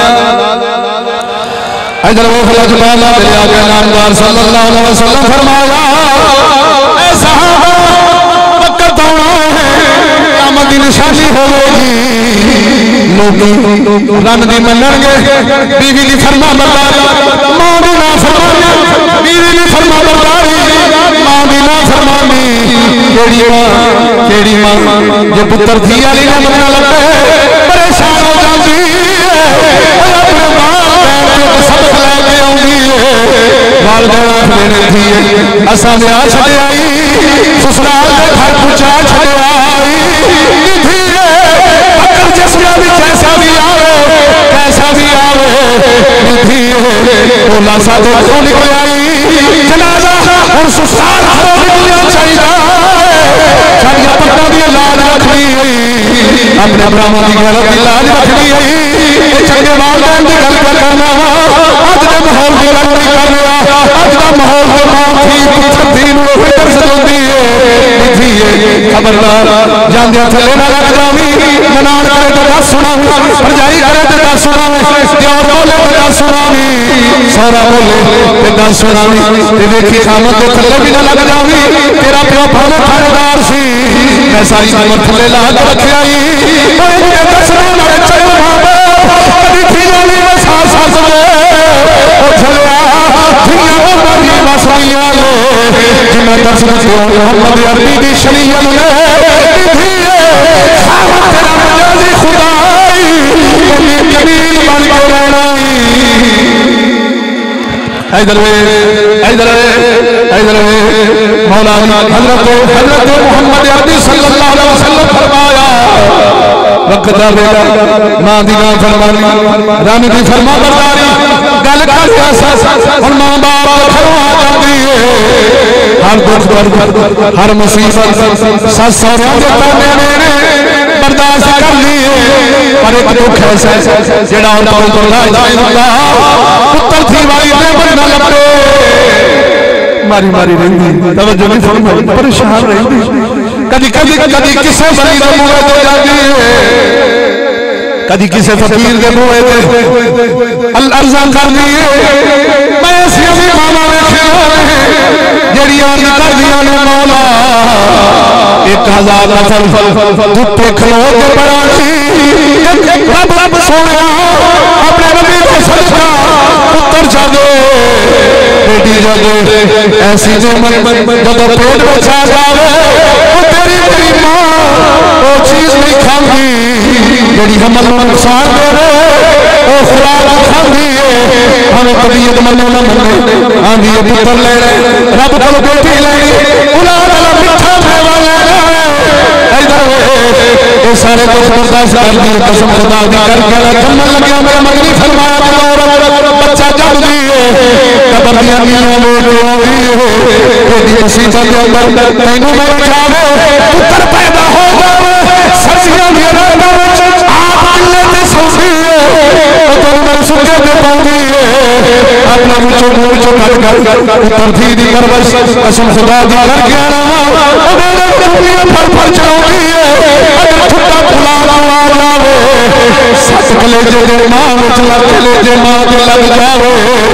इधर वो खला जुबान मेरे आका नामदार सल्लल्लाहु अलैहि वसल्लम फरमाया ऐ सहाबा वक्त आना है क़यामत की निशानी होगी लोग रब दी मनणगे बीवी दी फरमा बरदारी मां दी ना फरमानी बीवी दी फरमा बरदारी मां दी ना फरमानी केड़ी मां केड़ी मां जो पुत्र धी वाली ना मनना लगे परेशान हो जाती है अपने बाल सबक लेके आउंदी है वाल देना देने थी असा ब्याह छड़े आई ससुराल दे घर पहुंचा छड़े आई थी अगर जिसका भी जैसा भी आवे कैसा भी आवे थी बोला सा तो क्यों निकल आई जनाजा और ससुराल हो निकलना चाहिए सारिया पक्का भी लाज रखनी अपने ब्राह्मण की गल की लाज रखनी है चंगे वालदैन की गल करना अज के माहौल की गल नहीं कर रहा अज का माहौल को मां थी पुत्र दी नु फिकर सजाउंदी है थी खबरदार जांदे थले ना लग जावी मनान करे तो दस सुनावी भरजाई करे तो दस सुनावी दियोर बोले तो दस सुनावी सारा बोले तो दस सुनावी ते देखी खामत के थले भी ना लग जावी तेरा प्यो भावे थानेदार सी मैं सारी उम्र थले ला के रखिया ई ओए दसना ना चलो बाबा कदी थी जानी में साथ साथ में ओ चलिया दुनिया वाली मसलियां लो जिन्ना दसना मोहम्मद अरबी दी शरीयत में थी सावत तेरा मजाजी खुदाई कभी कबीर बन के रहना इधर इधर इधर मौलाना हजरत हजरत मोहम्मद अरबी सल्लल्लाहु अलैहि वसल्लम फरमाया वक्त दा वेला मां दी ना फरमानी रानी दी फरमा बरदारी गल कर गया और मां बाप खड़वा जाती है हर दुख दर्द हर मुसीबत सस सौरिया के ताने ने बर्दाश्त कर ली है पर एक दुख ऐसा जेड़ा उनका बर्दाश्त नहीं होता पुत्र थी वाली ने बनना लगे मारी मारी रही तवज्जो नहीं फरमाई परेशान रही कभी कभी कभी किसे बड़ी मुंह तो जाती है कभी किसे फकीर के मुंह अर्जा कर दी मैं ऐसी भी मामा जड़ियां कर दिया ने मौला एक हजार नफल दुते खलो के बरासी रब रब सोना अपने नबी को सदका पुत्र जागे बेटी जागे ऐसी जब पेट में छा जावे वो तेरी तेरी मां वो चीज नहीं खाती जड़ी हमल नुकसान दे वो खुराक खाती है हमें तबीयत मनो न मने आंधी पुत्र ले रब को बेटी ले औलाद वाला मिठा मेवा ले ये सारे को बर्दाश्त कर दी कसम खुदा दी करके जन्म लगे मेरा मगनी फरमाया बच्चा जब दी कबर दिया नीलों में रोई तेरी मुसीबत के अंदर तैनू मैं बचावे पुत्र पैदा हो जावे सजिया मेरा नाम आप मिलने ते सौसी तो मैं सुखे दे पाऊंगी अपना मुझो मुझो कर कर पुत्र थी दी परवरिश कसम खुदा दी करके ना मेरे दुनिया पर पर चढ़ाऊंगी अगर छुट्टा खुला लगा जावे सच कलेजे दे मां विच लग कलेजे मां दे लग जावे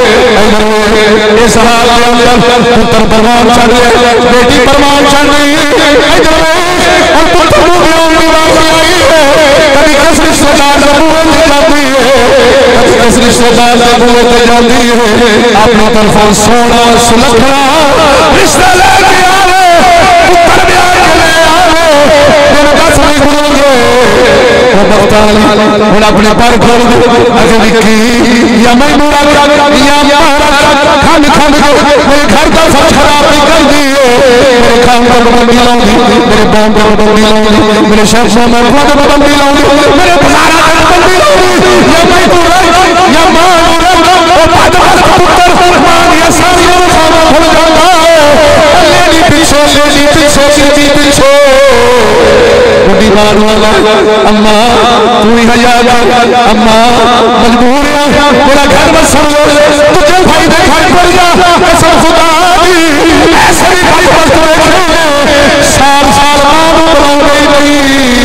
इस हाल के अंदर पुत्र परवान चढ़ गया बेटी परवान चढ़ गई और पुत्र को भी बात आई है कभी किस रिश्तेदार से मुंह में जाती है कभी किस रिश्तेदार से मुंह में जाती है अपनी तरफ सोना सुलखना रिश्ता लेके आवे पुत्र ब्याह के ले आवे मेरे दस नहीं भूलोगे वो बख्ताली उन अपने पर खोल दे अगर लिखी या मैं मुरा या खान खान मेरे घर का फर्श खराब नहीं कर दी मेरे खान का बंदी लाऊंगी मेरे बॉम्ब का बंदी लाऊंगी मेरे शर्फ में मैं खुद बंदी लाऊंगी मेरे बाजारा का बंदी लाऊंगी या मैं मुरा या मां मुरा और बाद में पुत्र मां या सारी वो खाना भूल जाता है लेनी पीछे लेनी पीछे लेनी पीछे बुढ़ी मार वाला अम्मा तू ही हया अम्मा मजबूर है मेरा घर में सब लोग तुझे भाई दिखाई पड़ जा कसम खुदा की ऐसे ही भाई बस साल साल आम बनाऊंगी नहीं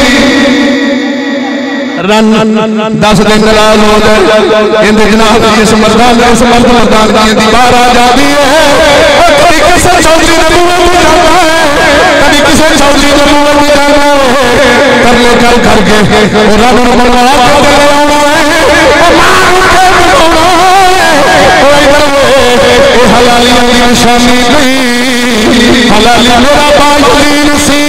रन दस दिन नाराज हो जाए इंद जनाब इस मर्दान इस मर्द मर्दान की दीवार आ जाती है कभी किसी चौधरी ने मुंह में जाता है कभी किसी चौधरी ने मुंह में जाता है करले कर करके और रब ने मनवा के ले आना है और मां के बनाना है और इधर वो हलालियों की निशानी नहीं हलाली मेरा बालीन सी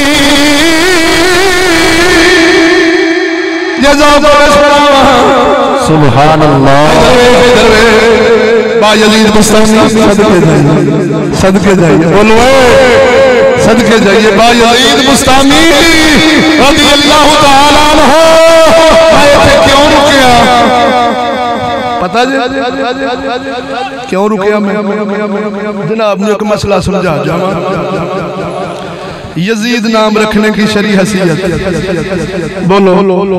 सुभान अल्लाह बायजीद मुस्तानी सदके जाइए सदके जाइए बोलो सदके जाइए बायजीद मुस्तानी रज़ी अल्लाह तआला अन्हु आए थे क्यों रुकिया पता जी क्यों रुकिया मैं जनाब ने एक मसला समझा जावा यजीद नाम रखने की शरी हसीयत बोलो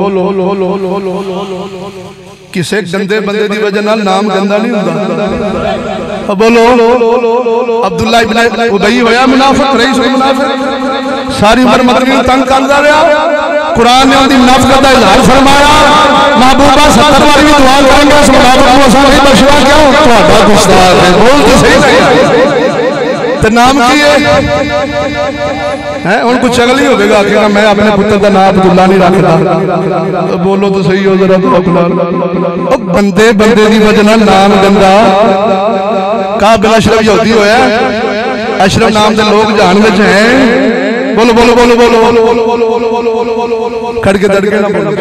किसी गंदे बंदे की वजह नाल नाम गंदा नहीं होता बोलो अब्दुल्ला इब्न उबई होया मुनाफिक रईस मुनाफिक सारी उम्र मदनी तंग करदा रहा कुरान ने उनकी मुनाफिकत का इजहार फरमाया महबूबा सत्तर बार भी दुआ करेंगे उस मुनाफिक को असां नहीं बख्शना क्यों तुहाडा गुस्ताख है बोल तो सही ते नाम की है हैं उनको चगल ही होगा आखिर मैं अपने पुत्र का नाम अब्दुल्ला नहीं रखता बोलो तो सही हो जरा बंदे बंदे की वजह नाम गंदा काबिल अशरफ यहूदी होया अशरफ नाम के लोग जान में हैं बोलो बोलो बोलो बोलो खड़के दड़के ना बोलो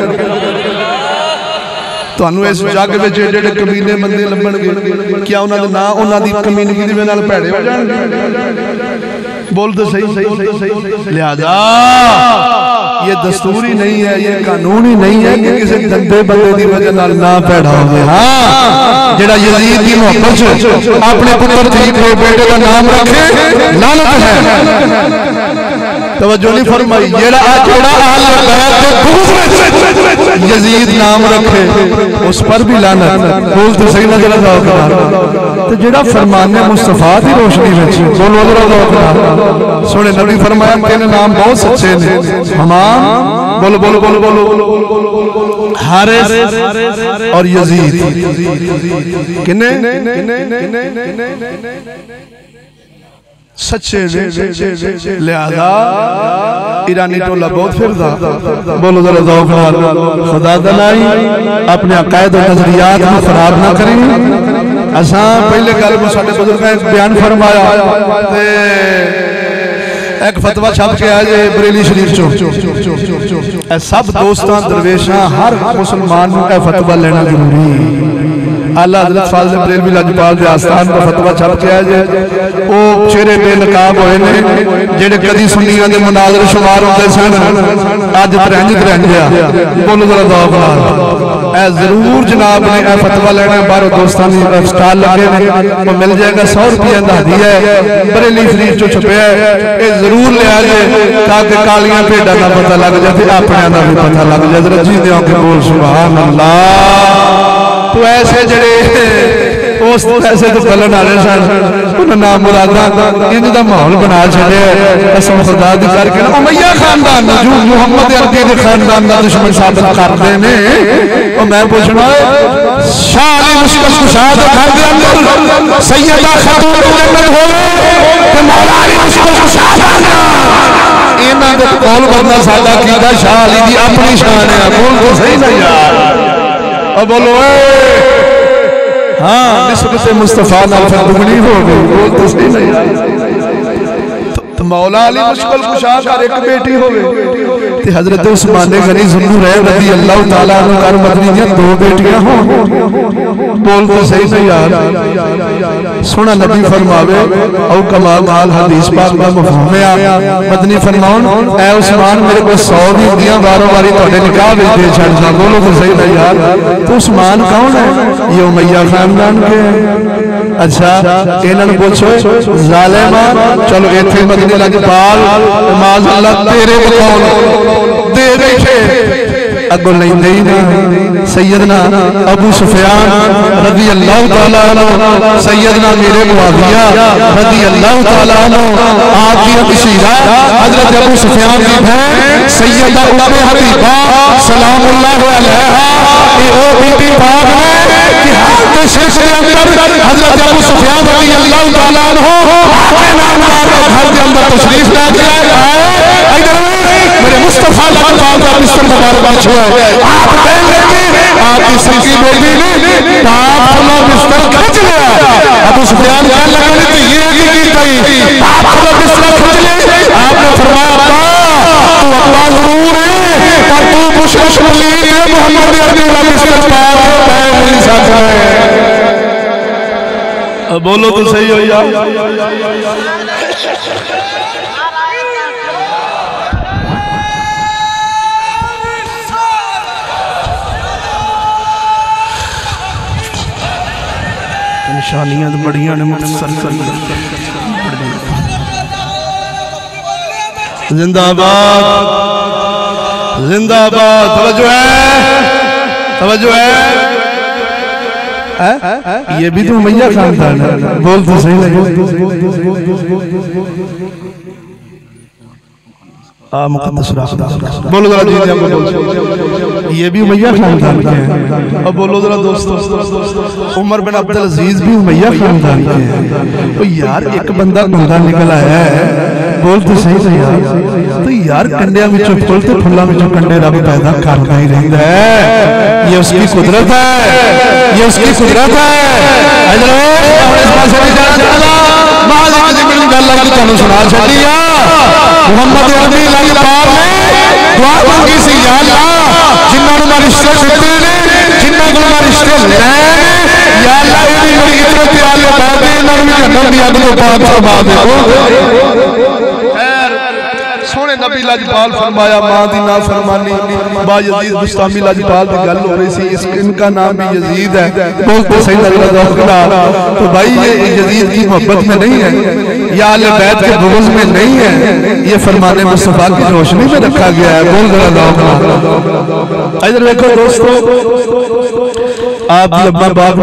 ਤੁਹਾਨੂੰ ਇਸ ਜੱਗ ਵਿੱਚ ਜਿਹੜੇ ਕਮੀਨੇ ਬੰਦੇ ਲੱਭਣਗੇ क्या उन्होंने ना उन्होंने कमीनगी ਦੀ ਨਾਲ ਭੈੜੇ ਹੋ ਜਾਣਗੇ बोल तो सही सही। लिहाजा ये दस्तूर ही नहीं है, ये कानून ही नहीं है कि किसी गंदे बंदे की वजह नाल ना पैदा हो। हाँ जेड़ा यजीद की मोहब्बत अपने पुत्र ठीक हो बेटे का नाम रखे लानत है। तवज्जो नहीं फरमाई। जेड़ा जेड़ा आले बैत यजीद नाम रखे उस पर भी लानत। बोल तो सही नजर आता। तो जेड़ा फरमाने मुस्तफा की रोशनी में बोलो जरा सुने नबी फरमाया तेरे नाम बहुत सच्चे ने। हमाम बोलो बोलो बोलो बोलो हारिस और यजीद किन्ने सच्चे ने। लिहाजा ईरानी टोला बहुत फिरदा। बोलो जरा ज़ौक़ खुदा दलाई अपने अकायद और नजरियात को खराब ना करें। असा पहले गल में साडे बुजुर्ग ने बयान फरमाया ते एक फतवा छप के आया जे बरेली शरीफ चो। ए सब दोस्तां दरवेशां हर मुसलमान को ए फतवा लेना जरूरी। आला हज़रत फाज़िल बरेलवी लाजपाल दे आस्थान पर फतवा छप के आया जे ओ चेहरे बेनकाब होए ने जेड़े कदी सुन्नियां दे मुनाज़रे शुमार होंदे सन अज तरंज तरंज आ। बोलो जरा ज़ौक़ नाल ए जरूर जनाब ने ए फतवा लेना। बाहरों दोस्तां दी स्टॉल लगे ने वो मिल जाएगा सौ रुपये दा हदिया है बरेली शरीफ चो छपया है। ए जरूर लिया जाए ताकि कालियां भेडां दा पता लग जाए अपने दा भी पता लग जाए। जरा जी दे के बोल सुभान अल्लाह। तो ऐसे जड़े उस ऐसे तो गलन वाले सन उन्हें नाम मुरादा इंज दा माहौल बना छड़िया। कसम खुदा दी करके ना उमैया खानदान जो मुहम्मद अरबी के खानदान का दुश्मन साबित करते ने। और मैं पूछना शाह अली मुश्किल कुशा दे घर दे अंदर सैयदा खातून जन्नत होवे ते मौला अली मुश्किल कुशा दा इन्हां दे कौल करना साडा कीदा शाह अली दी अपनी शान है। बोल तो सही ना यार। अब बोलो हाँ निस्बत मुस्तफा नाल फिर दुगनी हो गई। बोल तो सही नहीं। तो मौला अली मुश्किल कुशा कर एक बेटी हो गई ते हजरत उस्मान गनी ज़ुन्नूरैन रज़ी अल्लाह तआला अन्हु कर मदनी दी दो बेटियां हो। बोल तो सही नहीं यार। सुना नबी फरमावे औ कमा माल हदीस पाक दा मफहूम है मदनी फरमाउन ऐ उस्मान मेरे को सौ दी दियां बारो बारी तोड़े निकाह विच दे छड़ना। बोलो तो सही नहीं यार। तो उस्मान कौन है? ये उमैया खानदान के। अच्छा इन्हां नूं पूछो जालिमा चलो इत्थे मदनी लाजपाल माज़अल्लाह तेरे बकौल दे बैठे अगो नहीं दे नहीं। सैयदना अबू सुफियान रज़ी अल्लाह तआला अन्हु सैयदना मेरे मुआविया रज़ी अल्लाह तआला अन्हु आप की बशीरा हजरत अबू सुफियान की बहन सैयदा उम्मे हबीबा सलामुल्लाह अलैहा ये ओ बीबी पाक है कि हालत शेख के अंदर हजरत अबू सुफियान रज़ी अल्लाह तआला अन्हु अपने नामदार के घर के अंदर तशरीफ ला आए। इधर मेरे मुस्तफा लाजपाल का बिस्तर मुबारक छुआ आप कह लेंगे आपकी संगी बेटी ने आप अपना बिस्तर खींच लिया। अबू सुफियान कहने लगे तो ये भी की गई आप अपना बिस्तर खींच ले। आपने फरमाया तू अल्लाह जरूर है पर तू मुशरिक मुलीन है मोहम्मद अरबी का बिस्तर पार पैर नहीं सकता है। बोलो तो सही हो यार। निशानियां बड़ियां ने मुख्तसर कर जिंदाबाद जिंदाबाद। तवज्जो है तवज्जो है। ये भी तो उमैया खानदान है। बोल तो सही आ मुकद्दस रास्ता। बोलो जरा जी बोलो ये भी उमैया खानदान के हैं। अब बोलो जरा दोस्तों उमर बिन अब्दुल अजीज भी उमैया खानदान के हैं। तो यार एक बंदा बंदा निकल आया है। बोल तो सही तो यार। तो यार कंडिया विचों फुल ते फुल्लां विचों कंडे रब पैदा करता ही रहता है। ये उसकी कुदरत है ये उसकी कुदरत है। इधर इस पासे भी जाना चला मां आज मेरी गल लगी तुहानू सुना छड्डी आ। मुहम्मद अरबी लाजपाल ने दुआ मंगी सी या अल्लाह जिन्हां नूं मैं रिश्ते दित्ते ने जिन्हां कोल मैं रिश्ते लैने या अल्लाह इहदी मेरी इज्जत आले बादे इन्हां नूं जन्नत दी अग तों पाक फरमा दे। लाजपाल फरमाया मां दी नाफरमानी बा यजीद बुस्तामी लाजपाल की गल हो रही सी। इस इनका नाम भी यजीद है, बोलते सही लग रहा। तो भाई ये यजीद की मोहब्बत में नहीं है या अहले बैत के बुग़्ज़ में नहीं है, ये फरमाने मुस्तफा की रोशनी में रखा गया है। बोल रहा। इधर देखो दोस्तों, आप अब्बा बाप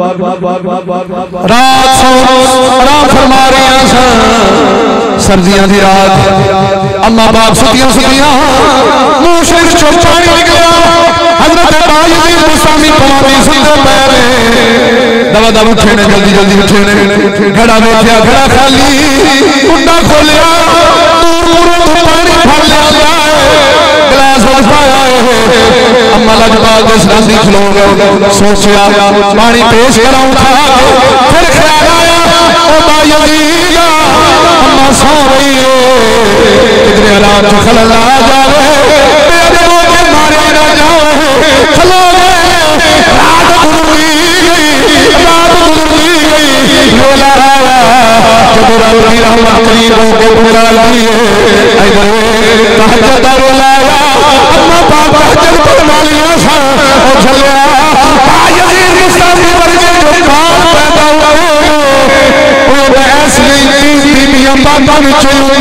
रात आराम फरमा रही हैं, सर्दियों की रात अम्मा बाप सुतियां सुतियां मुंह से पानी निकला। हजरत बुस्तामी पवानी सुनते पैरे दवा दवा उठे ने, जल्दी जल्दी उठे ने। घड़ा देखा, घड़ा खाली, कुंडा खोलिया, पानी भर लिया, गिलास पाया। अम्मा लाजपाल के सामने खलो गए, सोचा पानी पेश कराऊं था। फिर ख्याल आया ओ बा यजीद अम्मा सो रही है, कितने हालात में खलल आ जावे, मेरे मोटे मारे ना जाओ। खलो गए, रात गुजरी गई, रात गुजरी गई। रोला आया जब रब्बी रहमत करीब होके बुला लिए, तहज्जुद रोला आया। अम्मा पाक तहज्जुद पढ़वा लिया सा और चलिया यजीद मुस्तामी वर्गे जो काम पैदा हुए वो बहस नहीं बीबियां बाबा में चल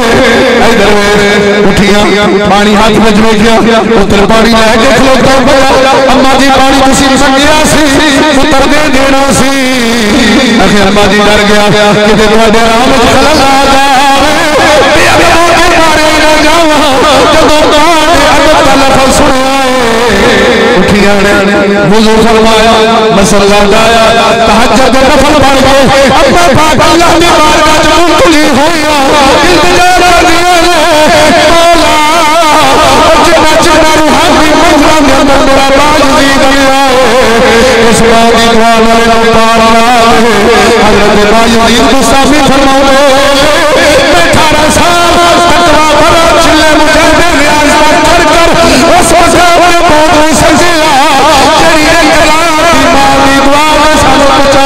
इधर उठिया, पानी हाथ में जो गया उतर पानी लेके खलोता गया। अम्मा जी पानी तुसी मंगिया सी, उतर दे देना सी। आखिर अम्मा जी डर गया कि तुम्हारे आराम में खलल आ जाए, मारे ना जावा। जब लफज सुना उठिया वुज़ू फरमाया, मसला गाया, तहज्जुद के नफल पढ़ गए। अम्मा पाक अल्लाह की बारगाह में मुंतली हुआ, इल्तिजा कर दिया मौला जिन्ना जिन्ना रूहानी मंजरा में अंदर मेरा बाज दी गया है। इस बात की दुआ में अवतार हजरत बायजीद बुस्तामी फरमाते मैं अठारह साल तकवा भरा चिल्ले मुजाहिद रियाज कर कर उस वक्त में बहुत सजिया तेरी एक कलाम की माली दुआ में सालों पचा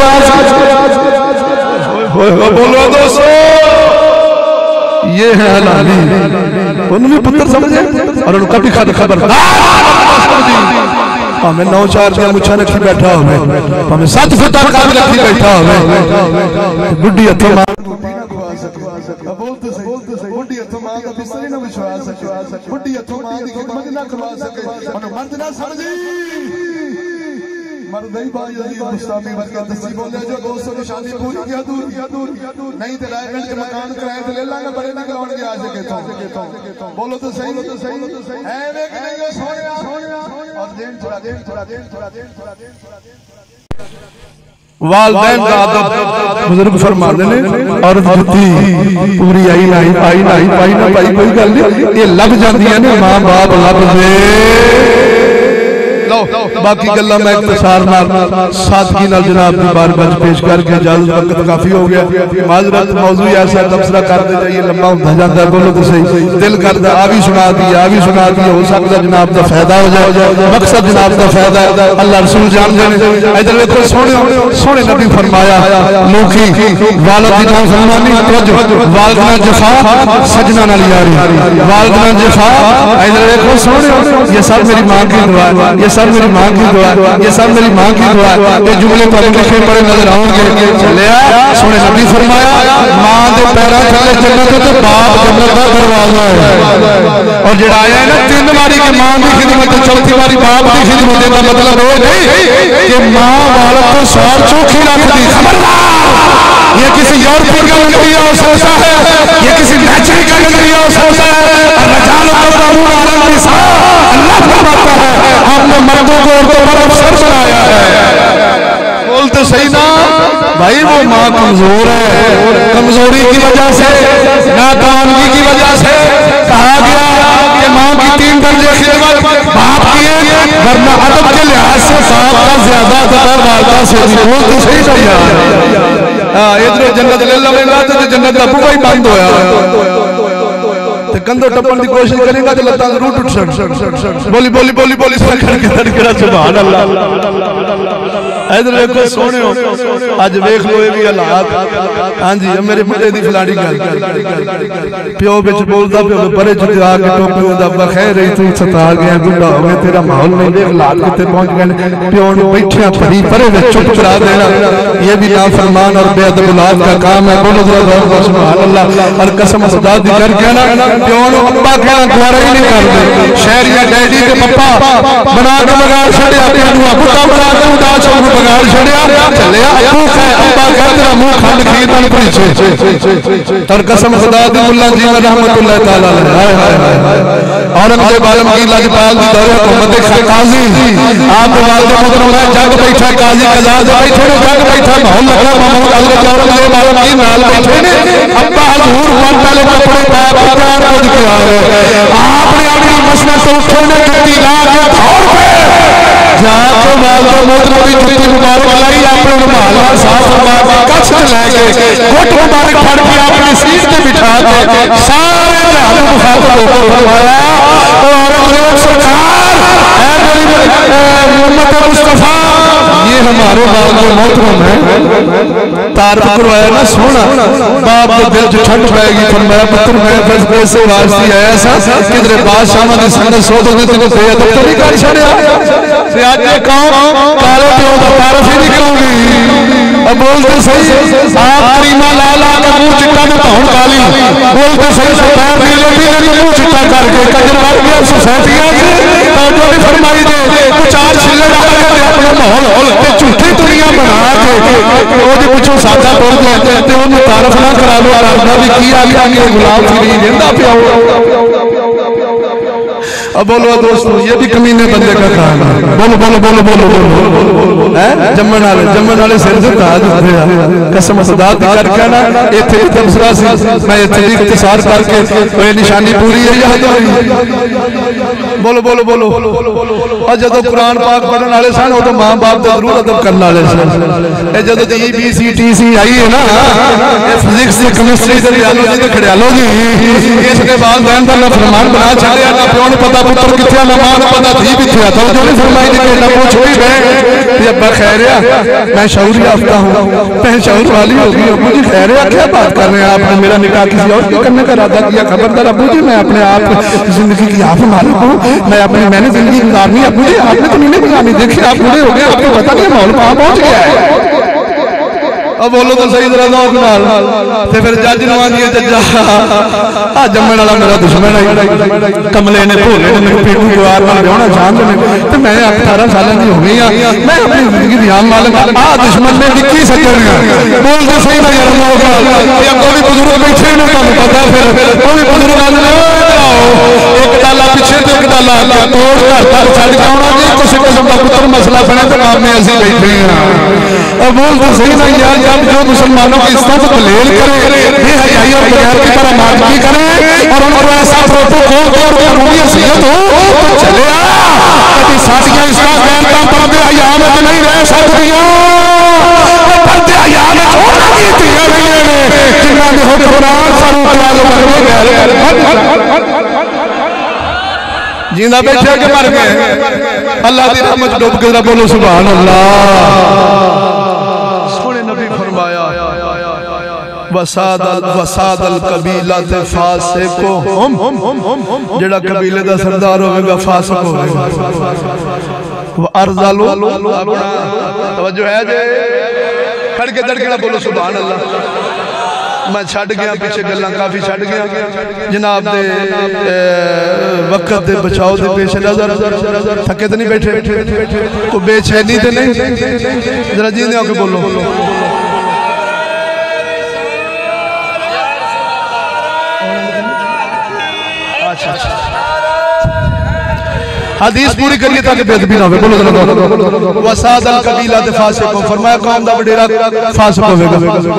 छड़े। बोलो दोस्तों, ये है हलाली, उन्हें भी पुत्र समझे और उनका भी खबरदार। हमें नौ चार दिया मुछा रखी बैठा हो, हमें सत फुटा काबिल रखी बैठा हो, बुढ़ी हथों मार बोलते सही बोलते सही बुढ़ी हथों मां का बिस्तर ना बिछवा सके, बुढ़ी हथों मां की खिदमत ना करवा सके, और मर्द ना समझी मर्द नहीं भाई यजीद बुस्तामी वर्गे दसी बोले जो दोस्तों की शादी पूरी किया दूर किया दूर नहीं तो रायगंज के मकान किराए पे ले लांगा, बड़े ना करवाने के आ सके तो बोलो तो सही बोलो तो सही है वे कि नहीं हो सोनिया और देन थोड़ा देन थोड़ा देन थोड़ा देन थोड़ा देन थोड़ा देन वालदैन का अदब बुजुर्ग फरमाते ने। औरत जुत्ती पूरी आई नहीं पाई नहीं पाई ना पाई कोई गल नहीं, ये लभ जांदी है ने मां बाप लभ दे। बाकी गल्ला मैं इख्तिसार नाल सादगी नाल जनाब की बारगाह पेश करके इजाजत, वक्त काफी हो गया। माजरत मौजू ऐसा तबसरा करते जाइए, लंबा होता जाता है। बोलो तो सही, दिल करता आ भी सुना दी आ भी सुना दी, हो सकता जनाब का फायदा हो जाए, मकसद जनाब का फायदा अल्लाह रसूल जान जाने। इधर देखो सोने सोने नबी फरमाया लोकी वालिद दी नाफरमानी तवज्जो वालिद जफा सजना नाल यारी वालिद जफा। इधर देखो सोने ये सब मेरी मां की दुआ है, ये सब मेरी मां की दुआ, ये सब मेरी मां की दुआ। ये जुमले पर लिखे पड़े नजर आओगे। चलिया सोने नबी फरमाया मां दे पैरों थले जन्नत ते बाप जन्नत दा दरवाजा है। और जेड़ा आया है ना तीन बारी के मां की खिदमत, चौथी बारी बाप की खिदमत का मतलब वो नहीं कि मां वाला तो सौर चौखी रख दी। खबरदार, ये किसी यूरोपीय का नजरिया हो सकता है, ये किसी नेचर का नजरिया हो सकता है। अल्लाह फरमाता है हमने मर्दों को औरतों पर अफसर बनाया है। बोलते सही ना भाई, वो माँ कमजोर है, कमजोरी की वजह से नादानी की वजह से कहा गया कि माँ की तीन दर्जे खिदमत बाप की है, वरना अदब के लिहाज से बाप का ज्यादा अदब वालदा से। बोलते सही समझा। हाँ इधर जन्नत ले लवेगा तो जन्नत का बुआ ही बंद होया, कंधो टप्पन की कोशिश करेगा तो लता जरूर टूट सक। बोली बोली बोली बोली सुभान अल्लाह। इधर देखो सोने अज वेख लो ये भी हालात। हाँ जी मेरे मुंडे की फलानी गल प्यो बिच बोलता प्यो परे चुके आके टोपी होंदा बखैर रही तू सता गया बुढ़ा हो गया तेरा माहौल नहीं देख हालात कितने पहुंच गए प्यो ने बैठिया पड़ी परे चुप करा देना ये भी नाफरमान और बेअदब औलाद का काम है। बोलो जरा सुभान अल्लाह। और कसम खुदा दी करके ना प्यो ने अब्बा कहना गवारा ही नहीं करदे शहरिया डैडी के पप्पा बना के बगाड़ छड़िया तेनू बुढ़ा बना के उदास हो बगाड़ छड़िया चलिया अबू कह अब्बा कह तेरा मुंह खंड खीर नाल पीछे। और कसम खुदा दी मुल्ला जी रहमतुल्लाह ताला हाय हाय हाय औरंगजेब आलमगीर लाजपाल दी दौरे हुकूमत के काजी आप वालिद मुहतरम है जग बैठा काजी कजाज बैठे ने जग बैठा माहौल लगा मोहम्मद हजरत औरंगजेब आलमगीर नाल बैठे ने अब्बा हजूर वाले कपड़े पाक तैयार हो के आ गए आपने अपनी मसनद से उठने जूती ला के दौड़ पे जाके वालिद मुहतरम की जूती मुबारक लाई अपने रुमाल साफ फरमा के कच्छ ले गए घुट मुबारक फड़ के अपनी सीट पे बिठा के सारे जहान मुखातब होकर फरमाया औरंगजेब सरकार ऐ मेरी उम्मत मुस्तफा ये हमारे बाप के मोहतरम है तारफ करवाया ना सोना बाप के दिल च ठंड पैगी फरमाया पुत्र मैं बस पैसे वास्ते आया सा किधरे बादशाह ने संग सो दो तेरे बेअदब तो नहीं कर छड़या से आज ये कौन काले प्यो दा तारफ ही निकलूंगी अब बोलते सही आप करीमा लाला का मुंह चिट्टा में धौन काली बोलते सही सरदार नीले नीले का मुंह चिट्टा करके कजर लग गया सोसाइटियां से तो भी फरमाई दे कुछ चार छिल्ले डाल के अपने माहौल ते झूठी दुनिया बना के ओदे पिछों सादा बोल के ते ओनु तारफ ना करा लो करदा भी की आखिया के गुलाम फरीद रहंदा पिया। अब बोलो दोस्तों ये भी कमीने बंदे का काम है। बोलो बोलो बोलो बोलो बोलो हैं जम्मन वाले जम्मन वाले सिर से ताज उठे कसम खुदा दी करके ना इथे तबसरा सी मैं इथे भी इख्तिसार करके कोई निशानी पूरी है याद होई। बोलो बोलो बोलो और जब कुरान पाक पढ़ने वाले सन उदों मां बाप दा जरूर अदब करने वाले सन ए जब E B C T C आई है ना ये फिजिक्स दी केमिस्ट्री दी बायोलॉजी दी खड़ियालोजी इसके बाद दैन दा फरमान बना छड़िया ना प्यो पता पुत्र किथे ना मां पता धी किथे तो जो नहीं फरमाई दी के ना पूछ भी गए ये अब्बा खैरिया मैं शऊर याफ्ता हूं मैं शऊर वाली हो गई अब्बू जी खैरिया क्या बात कर रहे हैं आपने मेरा निकाह किसी और के करने का इरादा किया खबरदार अब्बू जी मैं अपने आप जिंदगी की आप मालिक हूं मैं अपनी मैंने जिंदगी गुजारनी अब्बू जी आपने तो नहीं गुजारनी देखिए आप बूढ़े हो गए आपको पता नहीं माहौल कहां पहुंच गया है। अब बोलो तो सही तरह दो नाल ते फिर जज नवां दी जज्जा आ जम्मन वाला मेरा दुश्मन है कमले ने भोले ने मेरे पेटू जवार नाल ब्याहना चाहंदे ने ते मैं अठारह साल दी हो गई हां मैं अपनी जिंदगी दी आम मालिक आ दुश्मन ने विकी सकणियां बोल दे सही ना यार लोग ये अगो भी बुजुर्ग बैठे ने ਤੁਹਾਨੂੰ पता फिर वो भी बुजुर्ग आंदे ने एक डाला पीछे ते एक डाला आगे तोड़ घर तक छड़ के आउणा जी किसी किस्म दा पुत्र मसला बने ते काम में असि बैठे हां अब बोल दे सही ना यार जब जो मुसलमानों की इज्जत दलील करे बेहयाई और बगैर की तरह मारपीट करे और उनको ऐसा प्रोटोकॉल दे और कानूनी हैसियत हो तो चले आ कभी साथियां इसका कहता पर्दे हया में तो नहीं रह सकदियां पर्दे हया में छोड़ दी दिया ने जिन्हां दे हुक्मरान फारूक आजम करने गए जिंदा बैठे के मर गए अल्लाह दी रहमत डूब के जरा बोलो सुभान अल्लाह। वसादल वसादल कबीला ते फासिको हम जेड़ा कबीले दा सरदार होवेगा फासिक होवेगा व अरज़लो तवज्जो है जे खड़के धड़के बोलो सुभान अल्लाह। मैं छड़ गया पीछे गल्लां काफी छड़ गया जनाब दे वक्त दे बचाओ दे पेश नजर थके तो नहीं बैठे को बेचैनी तो नहीं जरा जींदे होके बोलो हदीस पूरी करिए ताकि बेअदबी ना हो। बोलो वसादल कबीला ते फासिक फरमाया कौम दा वडेरा फासिक होवेगा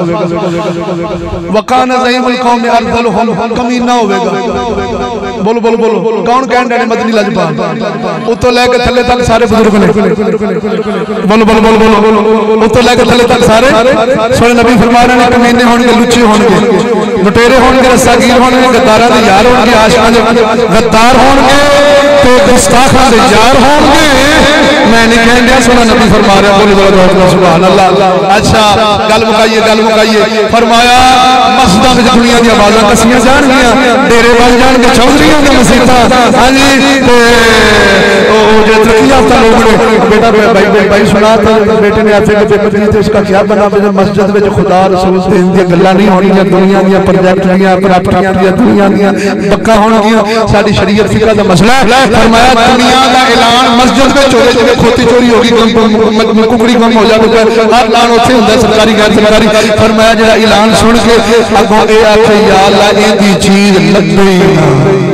वकान ज़ईमुल कौम अरज़लुहुम कमीना होवेगा। बोलो बोलो बोलो कौन कहन डे मदनी लाजपाल उतो लेके थल्ले तक सारे बुजुर्ग ने बोलो बोलो बोलो बोलो उतो लेके थल्ले तक सारे सोने नबी फरमा रहे हैं कमीने होंगे लुच्चे होंगे लुटेरे होंगे रस्सागीर होंगे गद्दारां दे यार होंगे आशिकां दे गद्दार होंगे ते गुस्ताखां दे यार होंगे। मैं नहीं कह दिया, सुना नबी फरमा रहा, बोलो जरा सुभान अल्लाह। अच्छा गल मुकाइए गल मुकाइए। फरमाया मस्जिदां विच दुनिया दी आवाज़ां कसियां जाणगियां, डेरे बन जाणगे चौधरियों दी मसीतां। हां जी ते ओ जे तरक्की याफ्ता लोग ने बेटा भाई भाई भाई सुना तो बेटे ने ऐसे के पेपर दिए थे, उसका क्या बना? मस्जिद में खुदा रसूल ते इनकी गल्लां नहीं होणगियां, दुनिया दी प्रोजेक्ट दी प्राप्तियां दी दुनिया दी बक्का होणगियां। साडी शरीयत फिक़ह दा मसला है। फरमाया दुनिया दा ऐलान मस्जिद में होवे, जिवें खोती चोरी हो गई, कुकड़ी गुम हो जावे, हर ऐलान उत्थे हुंदा सरकारी गैर सरकारी। फरमाया जेड़ा ऐलान सुन के अगों ए आखे या अल्लाह इहदी चीज लगे ना,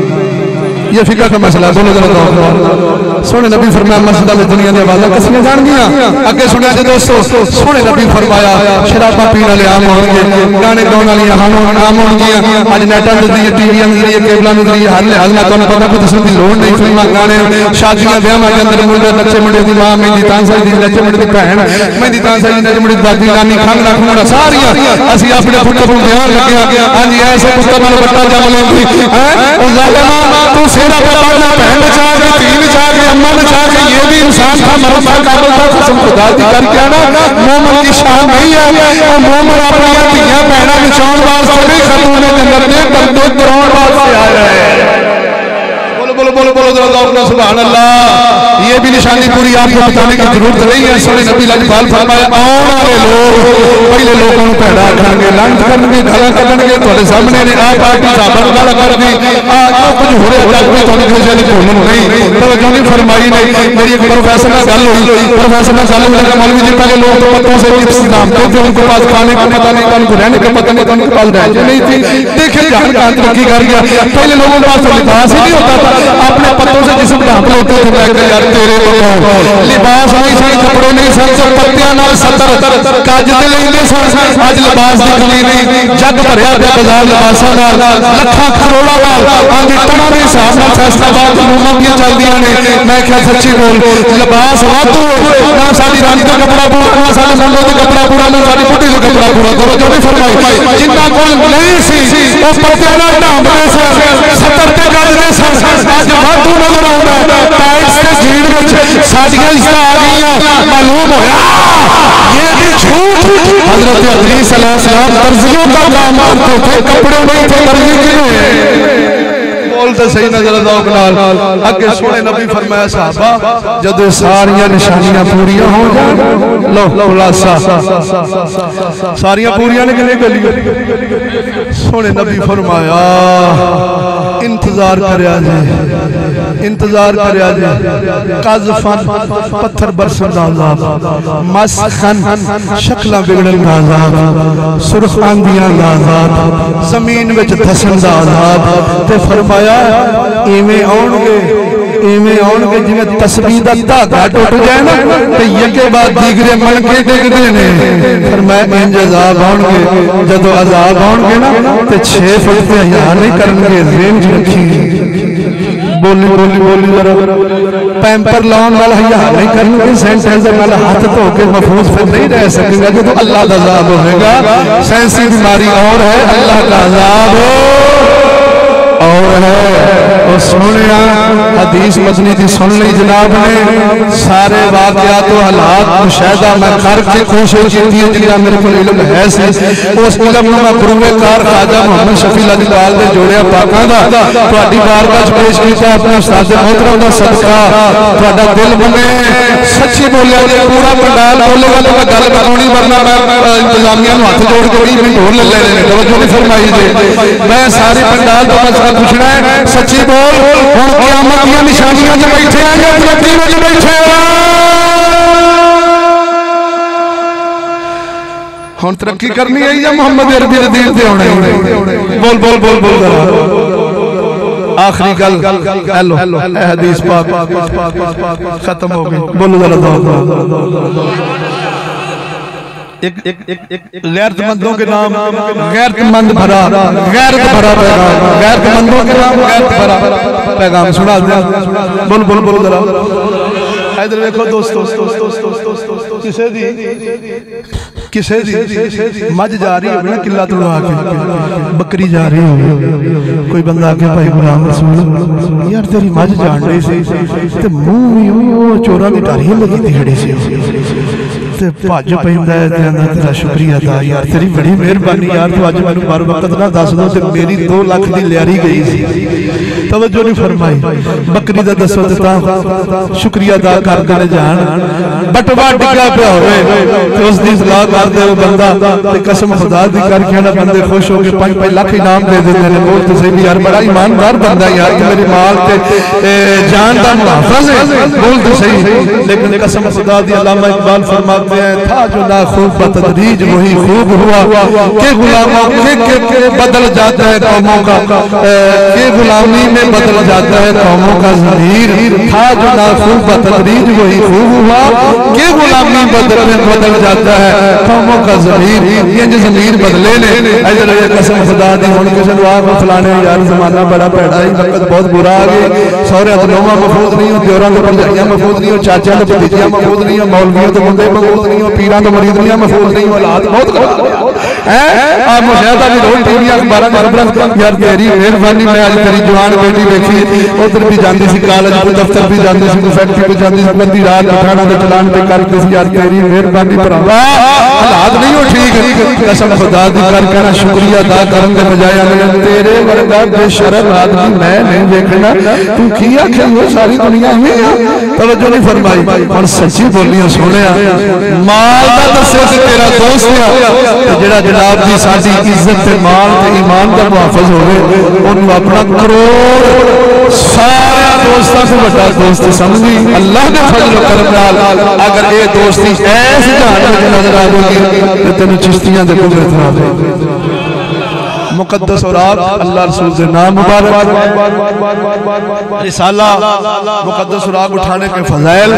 ये फिक्र का मसला। बोलो जरा सोने नबी फरमाया मस्जिद में दुनिया की आवाज़ां कसियां जाणगियां। अगे सुनिया जे दोस्तों, सोने नबी फरमाया शराबा पीने वाले आम होंगे, गाने गाने वाली आम होंगियां। अज नेटा के जरिए, टीवियां के जरिए, केबलों के जरिए हर लिहाज में तुहानूं पता कोई दसण की लोड़ नहीं। फिल्मां गाने शादियां ब्याहां के अंदर मुंडे नच्चे मुंडे की मां, मेहंदी तांसा दी नच्चे मुंडे की भैन, मेहंदी तांसा दी नच्चे मुंडे की दादी नानी, खांगड़ा खुंगड़ा सारियां असीं अपने पुत्तर नूं ध्यान रखिया। हां जी ऐसे पुत्तर नाल बट्टा जम लेंदी है ओ ज़ालिमा, तू सेरा पता बहन बचा के, धी बचा के, अम्मा बचा के, ये भी इंसान था, मरम था, काबल था, कसम खुदा दी करके ना मोमन की शान नहीं है। और मोमन अपनी धियां बहना बचाने वास्ते नहीं, खतून जन्नत ने बंदे कराने वास्ते आया है। बोलो बोलो बोलो बोलो जरा सुभान अल्लाह। ये भी निशानी पूरी आपको बताने की जरूरत नहीं है। सोने नबी लाजपाल फरमाया आने वाले लोग पहले लोगों को पैदा करेंगे, लांत करेंगे, गाला करेंगे। तुम्हारे सामने ने आ पार्टी साहब गाला कर दी, आ कुछ हो रहा है तो किसी ने बोलना नहीं, तो नहीं फरमाई नहीं। मेरी एक प्रोफेसर से गल हुई, प्रोफेसर से गल हुई, मौलवी जी पहले लोग तो पत्तों से इस्तेमाल करते, उनके पास खाने का पता नहीं, उनको रहने का पता नहीं, उनके पास रहने नहीं थी। देखिए जहां कहां तरक्की कर गया। पहले लोगों के पास लिबास ही नहीं होता था, अपने पत्तों से जिसम ढांप लेते थे। मैं यार तेरे को लिबास नहीं सन, कपड़े नहीं सन, तो पत्तियां नाल सतर कज ते लेंदे सन। अज लिबास की कमी नहीं, जग भरिया पिया बाजार लिबासां नाल, लखां करोड़ां नाल आंदी टना दे हिसाब नाल फैसलाबाद मूवमेंट चलदियां ने। मैं क्या सच्ची बोल लिबास वाधू ना साडी रानी का कपड़ा पूरा, ना साडे मुंडे का कपड़ा पूरा, ना साडी बुढ़ी का कपड़ा पूरा। करो जो नहीं फरमाई जिन्ना कोल नहीं सी ओ पत्तियां नाल ढांपदे सन, सतर ते गजदे सन। अज वाधू नजर आउंदा टाइट्स ते जीन विच साडियां इज्जतां आ गईयां। मालूम होया ये भी झूठ। हजरत इदरीस अलैहिस्सलाम दर्जियों का काम करते थे, कपड़े नहीं थे, दर्जी किने बोलते सही नजर दौक नाल। अगे सोने नबी फरमाया साहबा जदों सारियां निशानियां पूरियां हो जान, लो खुलासा सारियां पूरियां ने किने गली। सोने नबी फरमाया इंतजार करया जे, इंतजार करया जे, काज़फन पत्थर बरसन दा अज़ाब, मसखन शक्लां बिगड़न दा अज़ाब, सुरख आंदियां दा अज़ाब, जमीन विच धसन दा अज़ाब। ते फरमाया इवें आउणगे, इवें आउणगे जिवें तस्बीह दा धागा टुट जाए ना ते यके बाद दीगरे मणके डिगदे ने। फरमाया इंज अज़ाब आउणगे, जदों अज़ाब आउणगे ना ते छे फुट ते हया नहीं करनगे, रेंज रखी बोली बोली बोली जरा पैंपर लाउन वाला हया नहीं करनगे, सैनिटाइजर वाला हाथ धो के महफूज फिर नहीं रह सकेगा। जदों अल्लाह दा अज़ाब होगा, साइंसी बीमारी और है, अल्लाह का अज़ाब और है। और सुने हदीस मदनी की सुन ली जनाब ने, सारे वाकयात तो हालात मुशाहिदा मैं करके कोशिश की है जिन्ना मेरे को इल्म है सी, उस इल्म में मैं गुरुए कार ख्वाजा मोहम्मद शफी लाजपाल दे जोड़िया पाकां दा तुहाडी बारगाह च पेश कीता। अपने उस्ताद मोहतरम दा सदका तुहाडा दिल बने, सच्ची बोलिया जे पूरा पंडाल बोलेगा तो मैं गल कराउणी, वरना मैं इंतजामिया नूं हथ जोड़ के बीस मिनट होर ले लेने ने। तवज्जो नहीं फरमाई जे मैं सारी पंडाल तो मसला पूछना है, सच्ची बोल हुण क़यामत दी निशानियां ते बैठे आ या तरक्की विच बैठे आ? हुण तरक्की करनी है या मोहम्मद अरबी दे दीन ते आउणा है? बोल बोल बोल बोल जरा आखिरी गल हेलो हदीस पाक खत्म हो गई। बोलो जरा एक एक एक एक गैरतमंदों के नाम गैरतमंद भरा गैरत भरा पैगाम, गैरतमंदों के नाम गैरत भरा पैगाम सुना दे। बोल बोल बोल जरा इधर देखो दोस्तों, किसे दी किसी दी मझ जा रही हो ना किला तोड़वा के बकरी जा रही हो कोई बंदा आके भाई गुलाम रसूल यार तेरी मझ जान रही सी ते मुंह भी वो चोरां दी टारियां लगी दी खड़ी सी ते भज पैंदा है ते अंदर तेरा शुक्रिया अदा यार तेरी बड़ी मेहरबानी यार तू अज मैनूं बर वक्त ना दस दो ते मेरी दो लाख दी लियारी गई सी तवज्जो नहीं फरमाई बकरी दा दसो ते तां शुक्रिया अदा कर देने जान बटवा डिग्गा पिया होवे ते उस दी सलाह कर दे बंदा ते कसम खुदा दी करके ना बंदे खुश हो के पांच पांच लाख इनाम दे देंदे ने बोल ते सही यार बड़ा ईमानदार बंदा यार कि मेरी माल ते जान दा मुहाफिज है बोल ते सही लेकिन कसम खुदा दी अल्लामा इकबाल फरमाते हैं था जो ना खूब बतदरीज वही खूब हुआ के गुलामों के, के, के बदल जाता है कौमों का के गुलामी में बदल जाता है कौमों का ज़मीर था जो ना खूब बतदरीज वही खूब हुआ के गुलामी बदल में बदल जाता है कौमों का ज़मीर ये जो ज़मीर बदले ने इधर ये कसम खुदा दी हुन किसी नु आप फलाने यार ज़माना बड़ा भैड़ा है वक्त बहुत बुरा आ गया सौरे अदनोमा महफूज नहीं हो देवरां दे भरजाइयां महफूज नहीं हो चाचा दे भतीजियां महफूज नहीं हो मौलवियों दे मुंडे महफूज नहीं हो पीरां दे मुरीदियां महफूज नहीं हो हालात बहुत खराब है आ मुशाहिदा भी रोज टीवी अखबारां खबरां यार तेरी मेहरबानी मैं आज तेरी जवान बेटी देखी उधर भी जांदी सी कॉलेज को दफ्तर भी जांदी सी फैक्ट्री भी जांदी सी बंदी रात उठाना दे चलान पे करती सी यार तेरी मेहरबानी भरावा हालात नहीं हो ठीक कसम खुदा दी करके ना शुक्रिया अदा करन दे बजाय मैं तेरे वर्गा बेशरम आदमी मैं नहीं देखना तू की आखे हो सारी दुनिया में तवज्जो नहीं फरमाई और सच्ची बोलियां सुनिया माल दा दसे ते तेरा दोस्त है ते जेड़ा जनाब दी साडी इज्जत ते माल ते ईमान दा मुहाफिज होवे ओनु अपना करोड़ सारे दोस्तां से बड़ा दोस्त समझी अल्लाह दे फजल करम नाल अगर ये दोस्ती ऐस जहान में नजर आवेगी ते तेनु चिश्तियां दे कुदरत नाल मुकद्दस और आप अल्लाह रसूल के नाम मुबारक रिसाला मुकद्दस और आप उठाने के फज़ाइल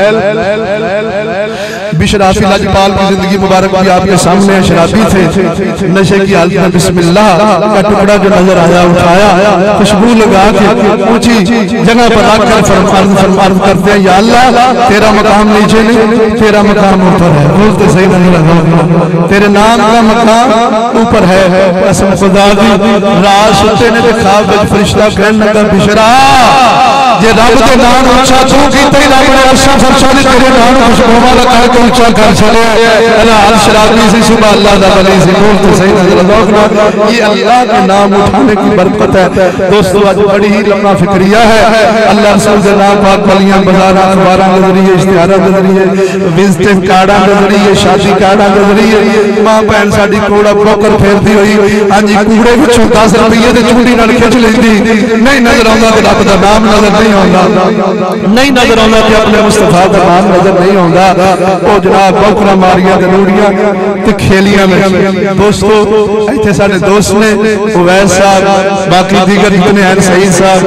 बिशराफी लाजपाल की जिंदगी मुबारक भी आपके सामने शराबी थे नशे की हालत में बिस्मिल्लाह का टुकड़ा जो नजर आया उठाया खुशबू लगा के ऊंची जगह पर रखकर फरमान फरमान करते हैं या अल्लाह तेरा मकाम नीचे नहीं तेरा मकाम ऊपर है बोलते सही नहीं लगा तेरे नाम का मकाम ऊपर है कसम खुदा दी रात सुते ने ख्वाब में फरिश्ता कहने लगा बिशरा जे रब दे नाम ऊंचा तू कीते रब ने अर्शा फरशा दी तेरे नाम खुशबू वाला कह के ऊंचा कर छड़िया अल्लाह हर शराबी से सुबह अल्लाह दा वली से बोलते सही नजर लोग ये अल्लाह के नाम उठाने की बरकत है दोस्तों आज बड़ी ही लम्हा फिक्रिया है अल्लाह रसूल के नाम पाक वलियां बाजार अखबारां के जरिए इश्तिहारां के जरिए विजिटिंग कार्डां के जरिए शादी कार्डां के जरिए मां बहन साडी कोड़ा पोकर फेरदी होई हां जी कूड़े विचों दस रुपए ते चुंडी नाल खिच लैंदी नहीं नजर आउंदा कि रब दा नाम नजर नहीं आउंदा नहीं नजर आउंदा कि अपने मुस्तफा दा नाम नजर नहीं आउंदा ओ जनाब बौकरा मारियां ते रूड़ियां ते खेलियां में दोस्तों इत्थे साडे दोस्त ने उवैस साहब बाकी दीगर जितने हैं सईद साहब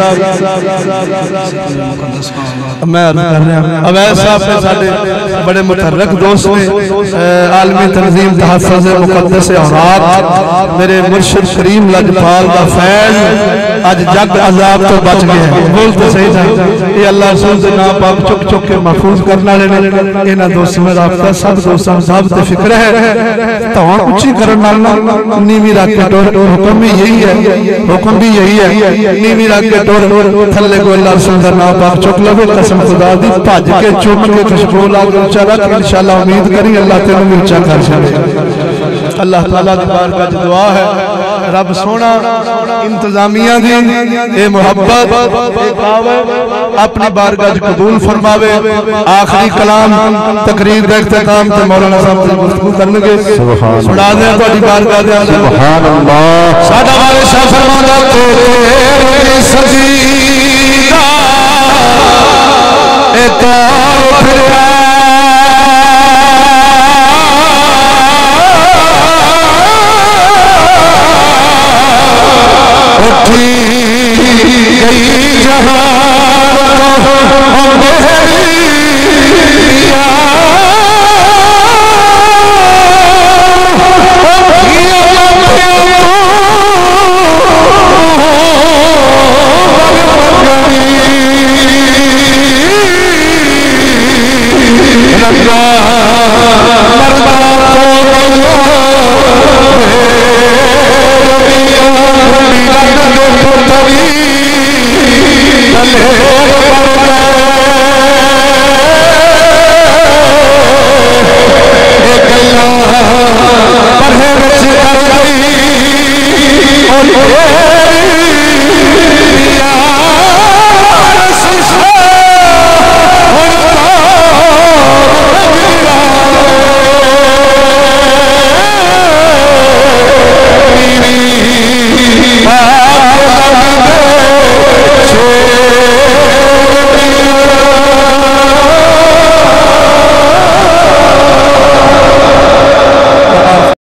मैं अर्ज कर रहा अवैस साहब ने साडे बड़े मुतहर्रिक दोस्त ने आलमी तंजीम तहफ़्फ़ुज़ मुक़द्दस औरात मेरे मुर्शिद करीम लजपाल दा फैज़ आज जग अजाब तो बच गया बोलते सही था ये अल्लाह रसूल दे नाम पाक चुक चुक के महफूज करने वाले ने इन्हां दोस्तां में राबता सब दोस्तां साहब ते फिक्र है धौन ऊंची करन नाल नीवी रख के टोर हुक्म भी यही है हुक्म भी यही है नीवी रख के टोर थल्ले को अल्लाह रसूल दा नाम पाक चुक लवे कसम खुदा दी भज के चुम के खुशबू ला के ऊंचा रख इंशाअल्लाह उम्मीद करी अल्लाह तेनू ऊंचा कर छड़े अल्लाह ताला दी बारगाह च दुआ है रब सोना इंतजामिया दी ए मोहब्बत ए कावे अपनी बारगाह च कबूल फरमावे आखिरी कलाम तकरीर दा इख्तिताम ते मौलाना साहब जी गुफ्तगू करनगे सुना दे तोडी बारगाह दे अंदर सुभान अल्लाह साडा वाले शाह फरमांदा तेरे सजीदा ए तो फिर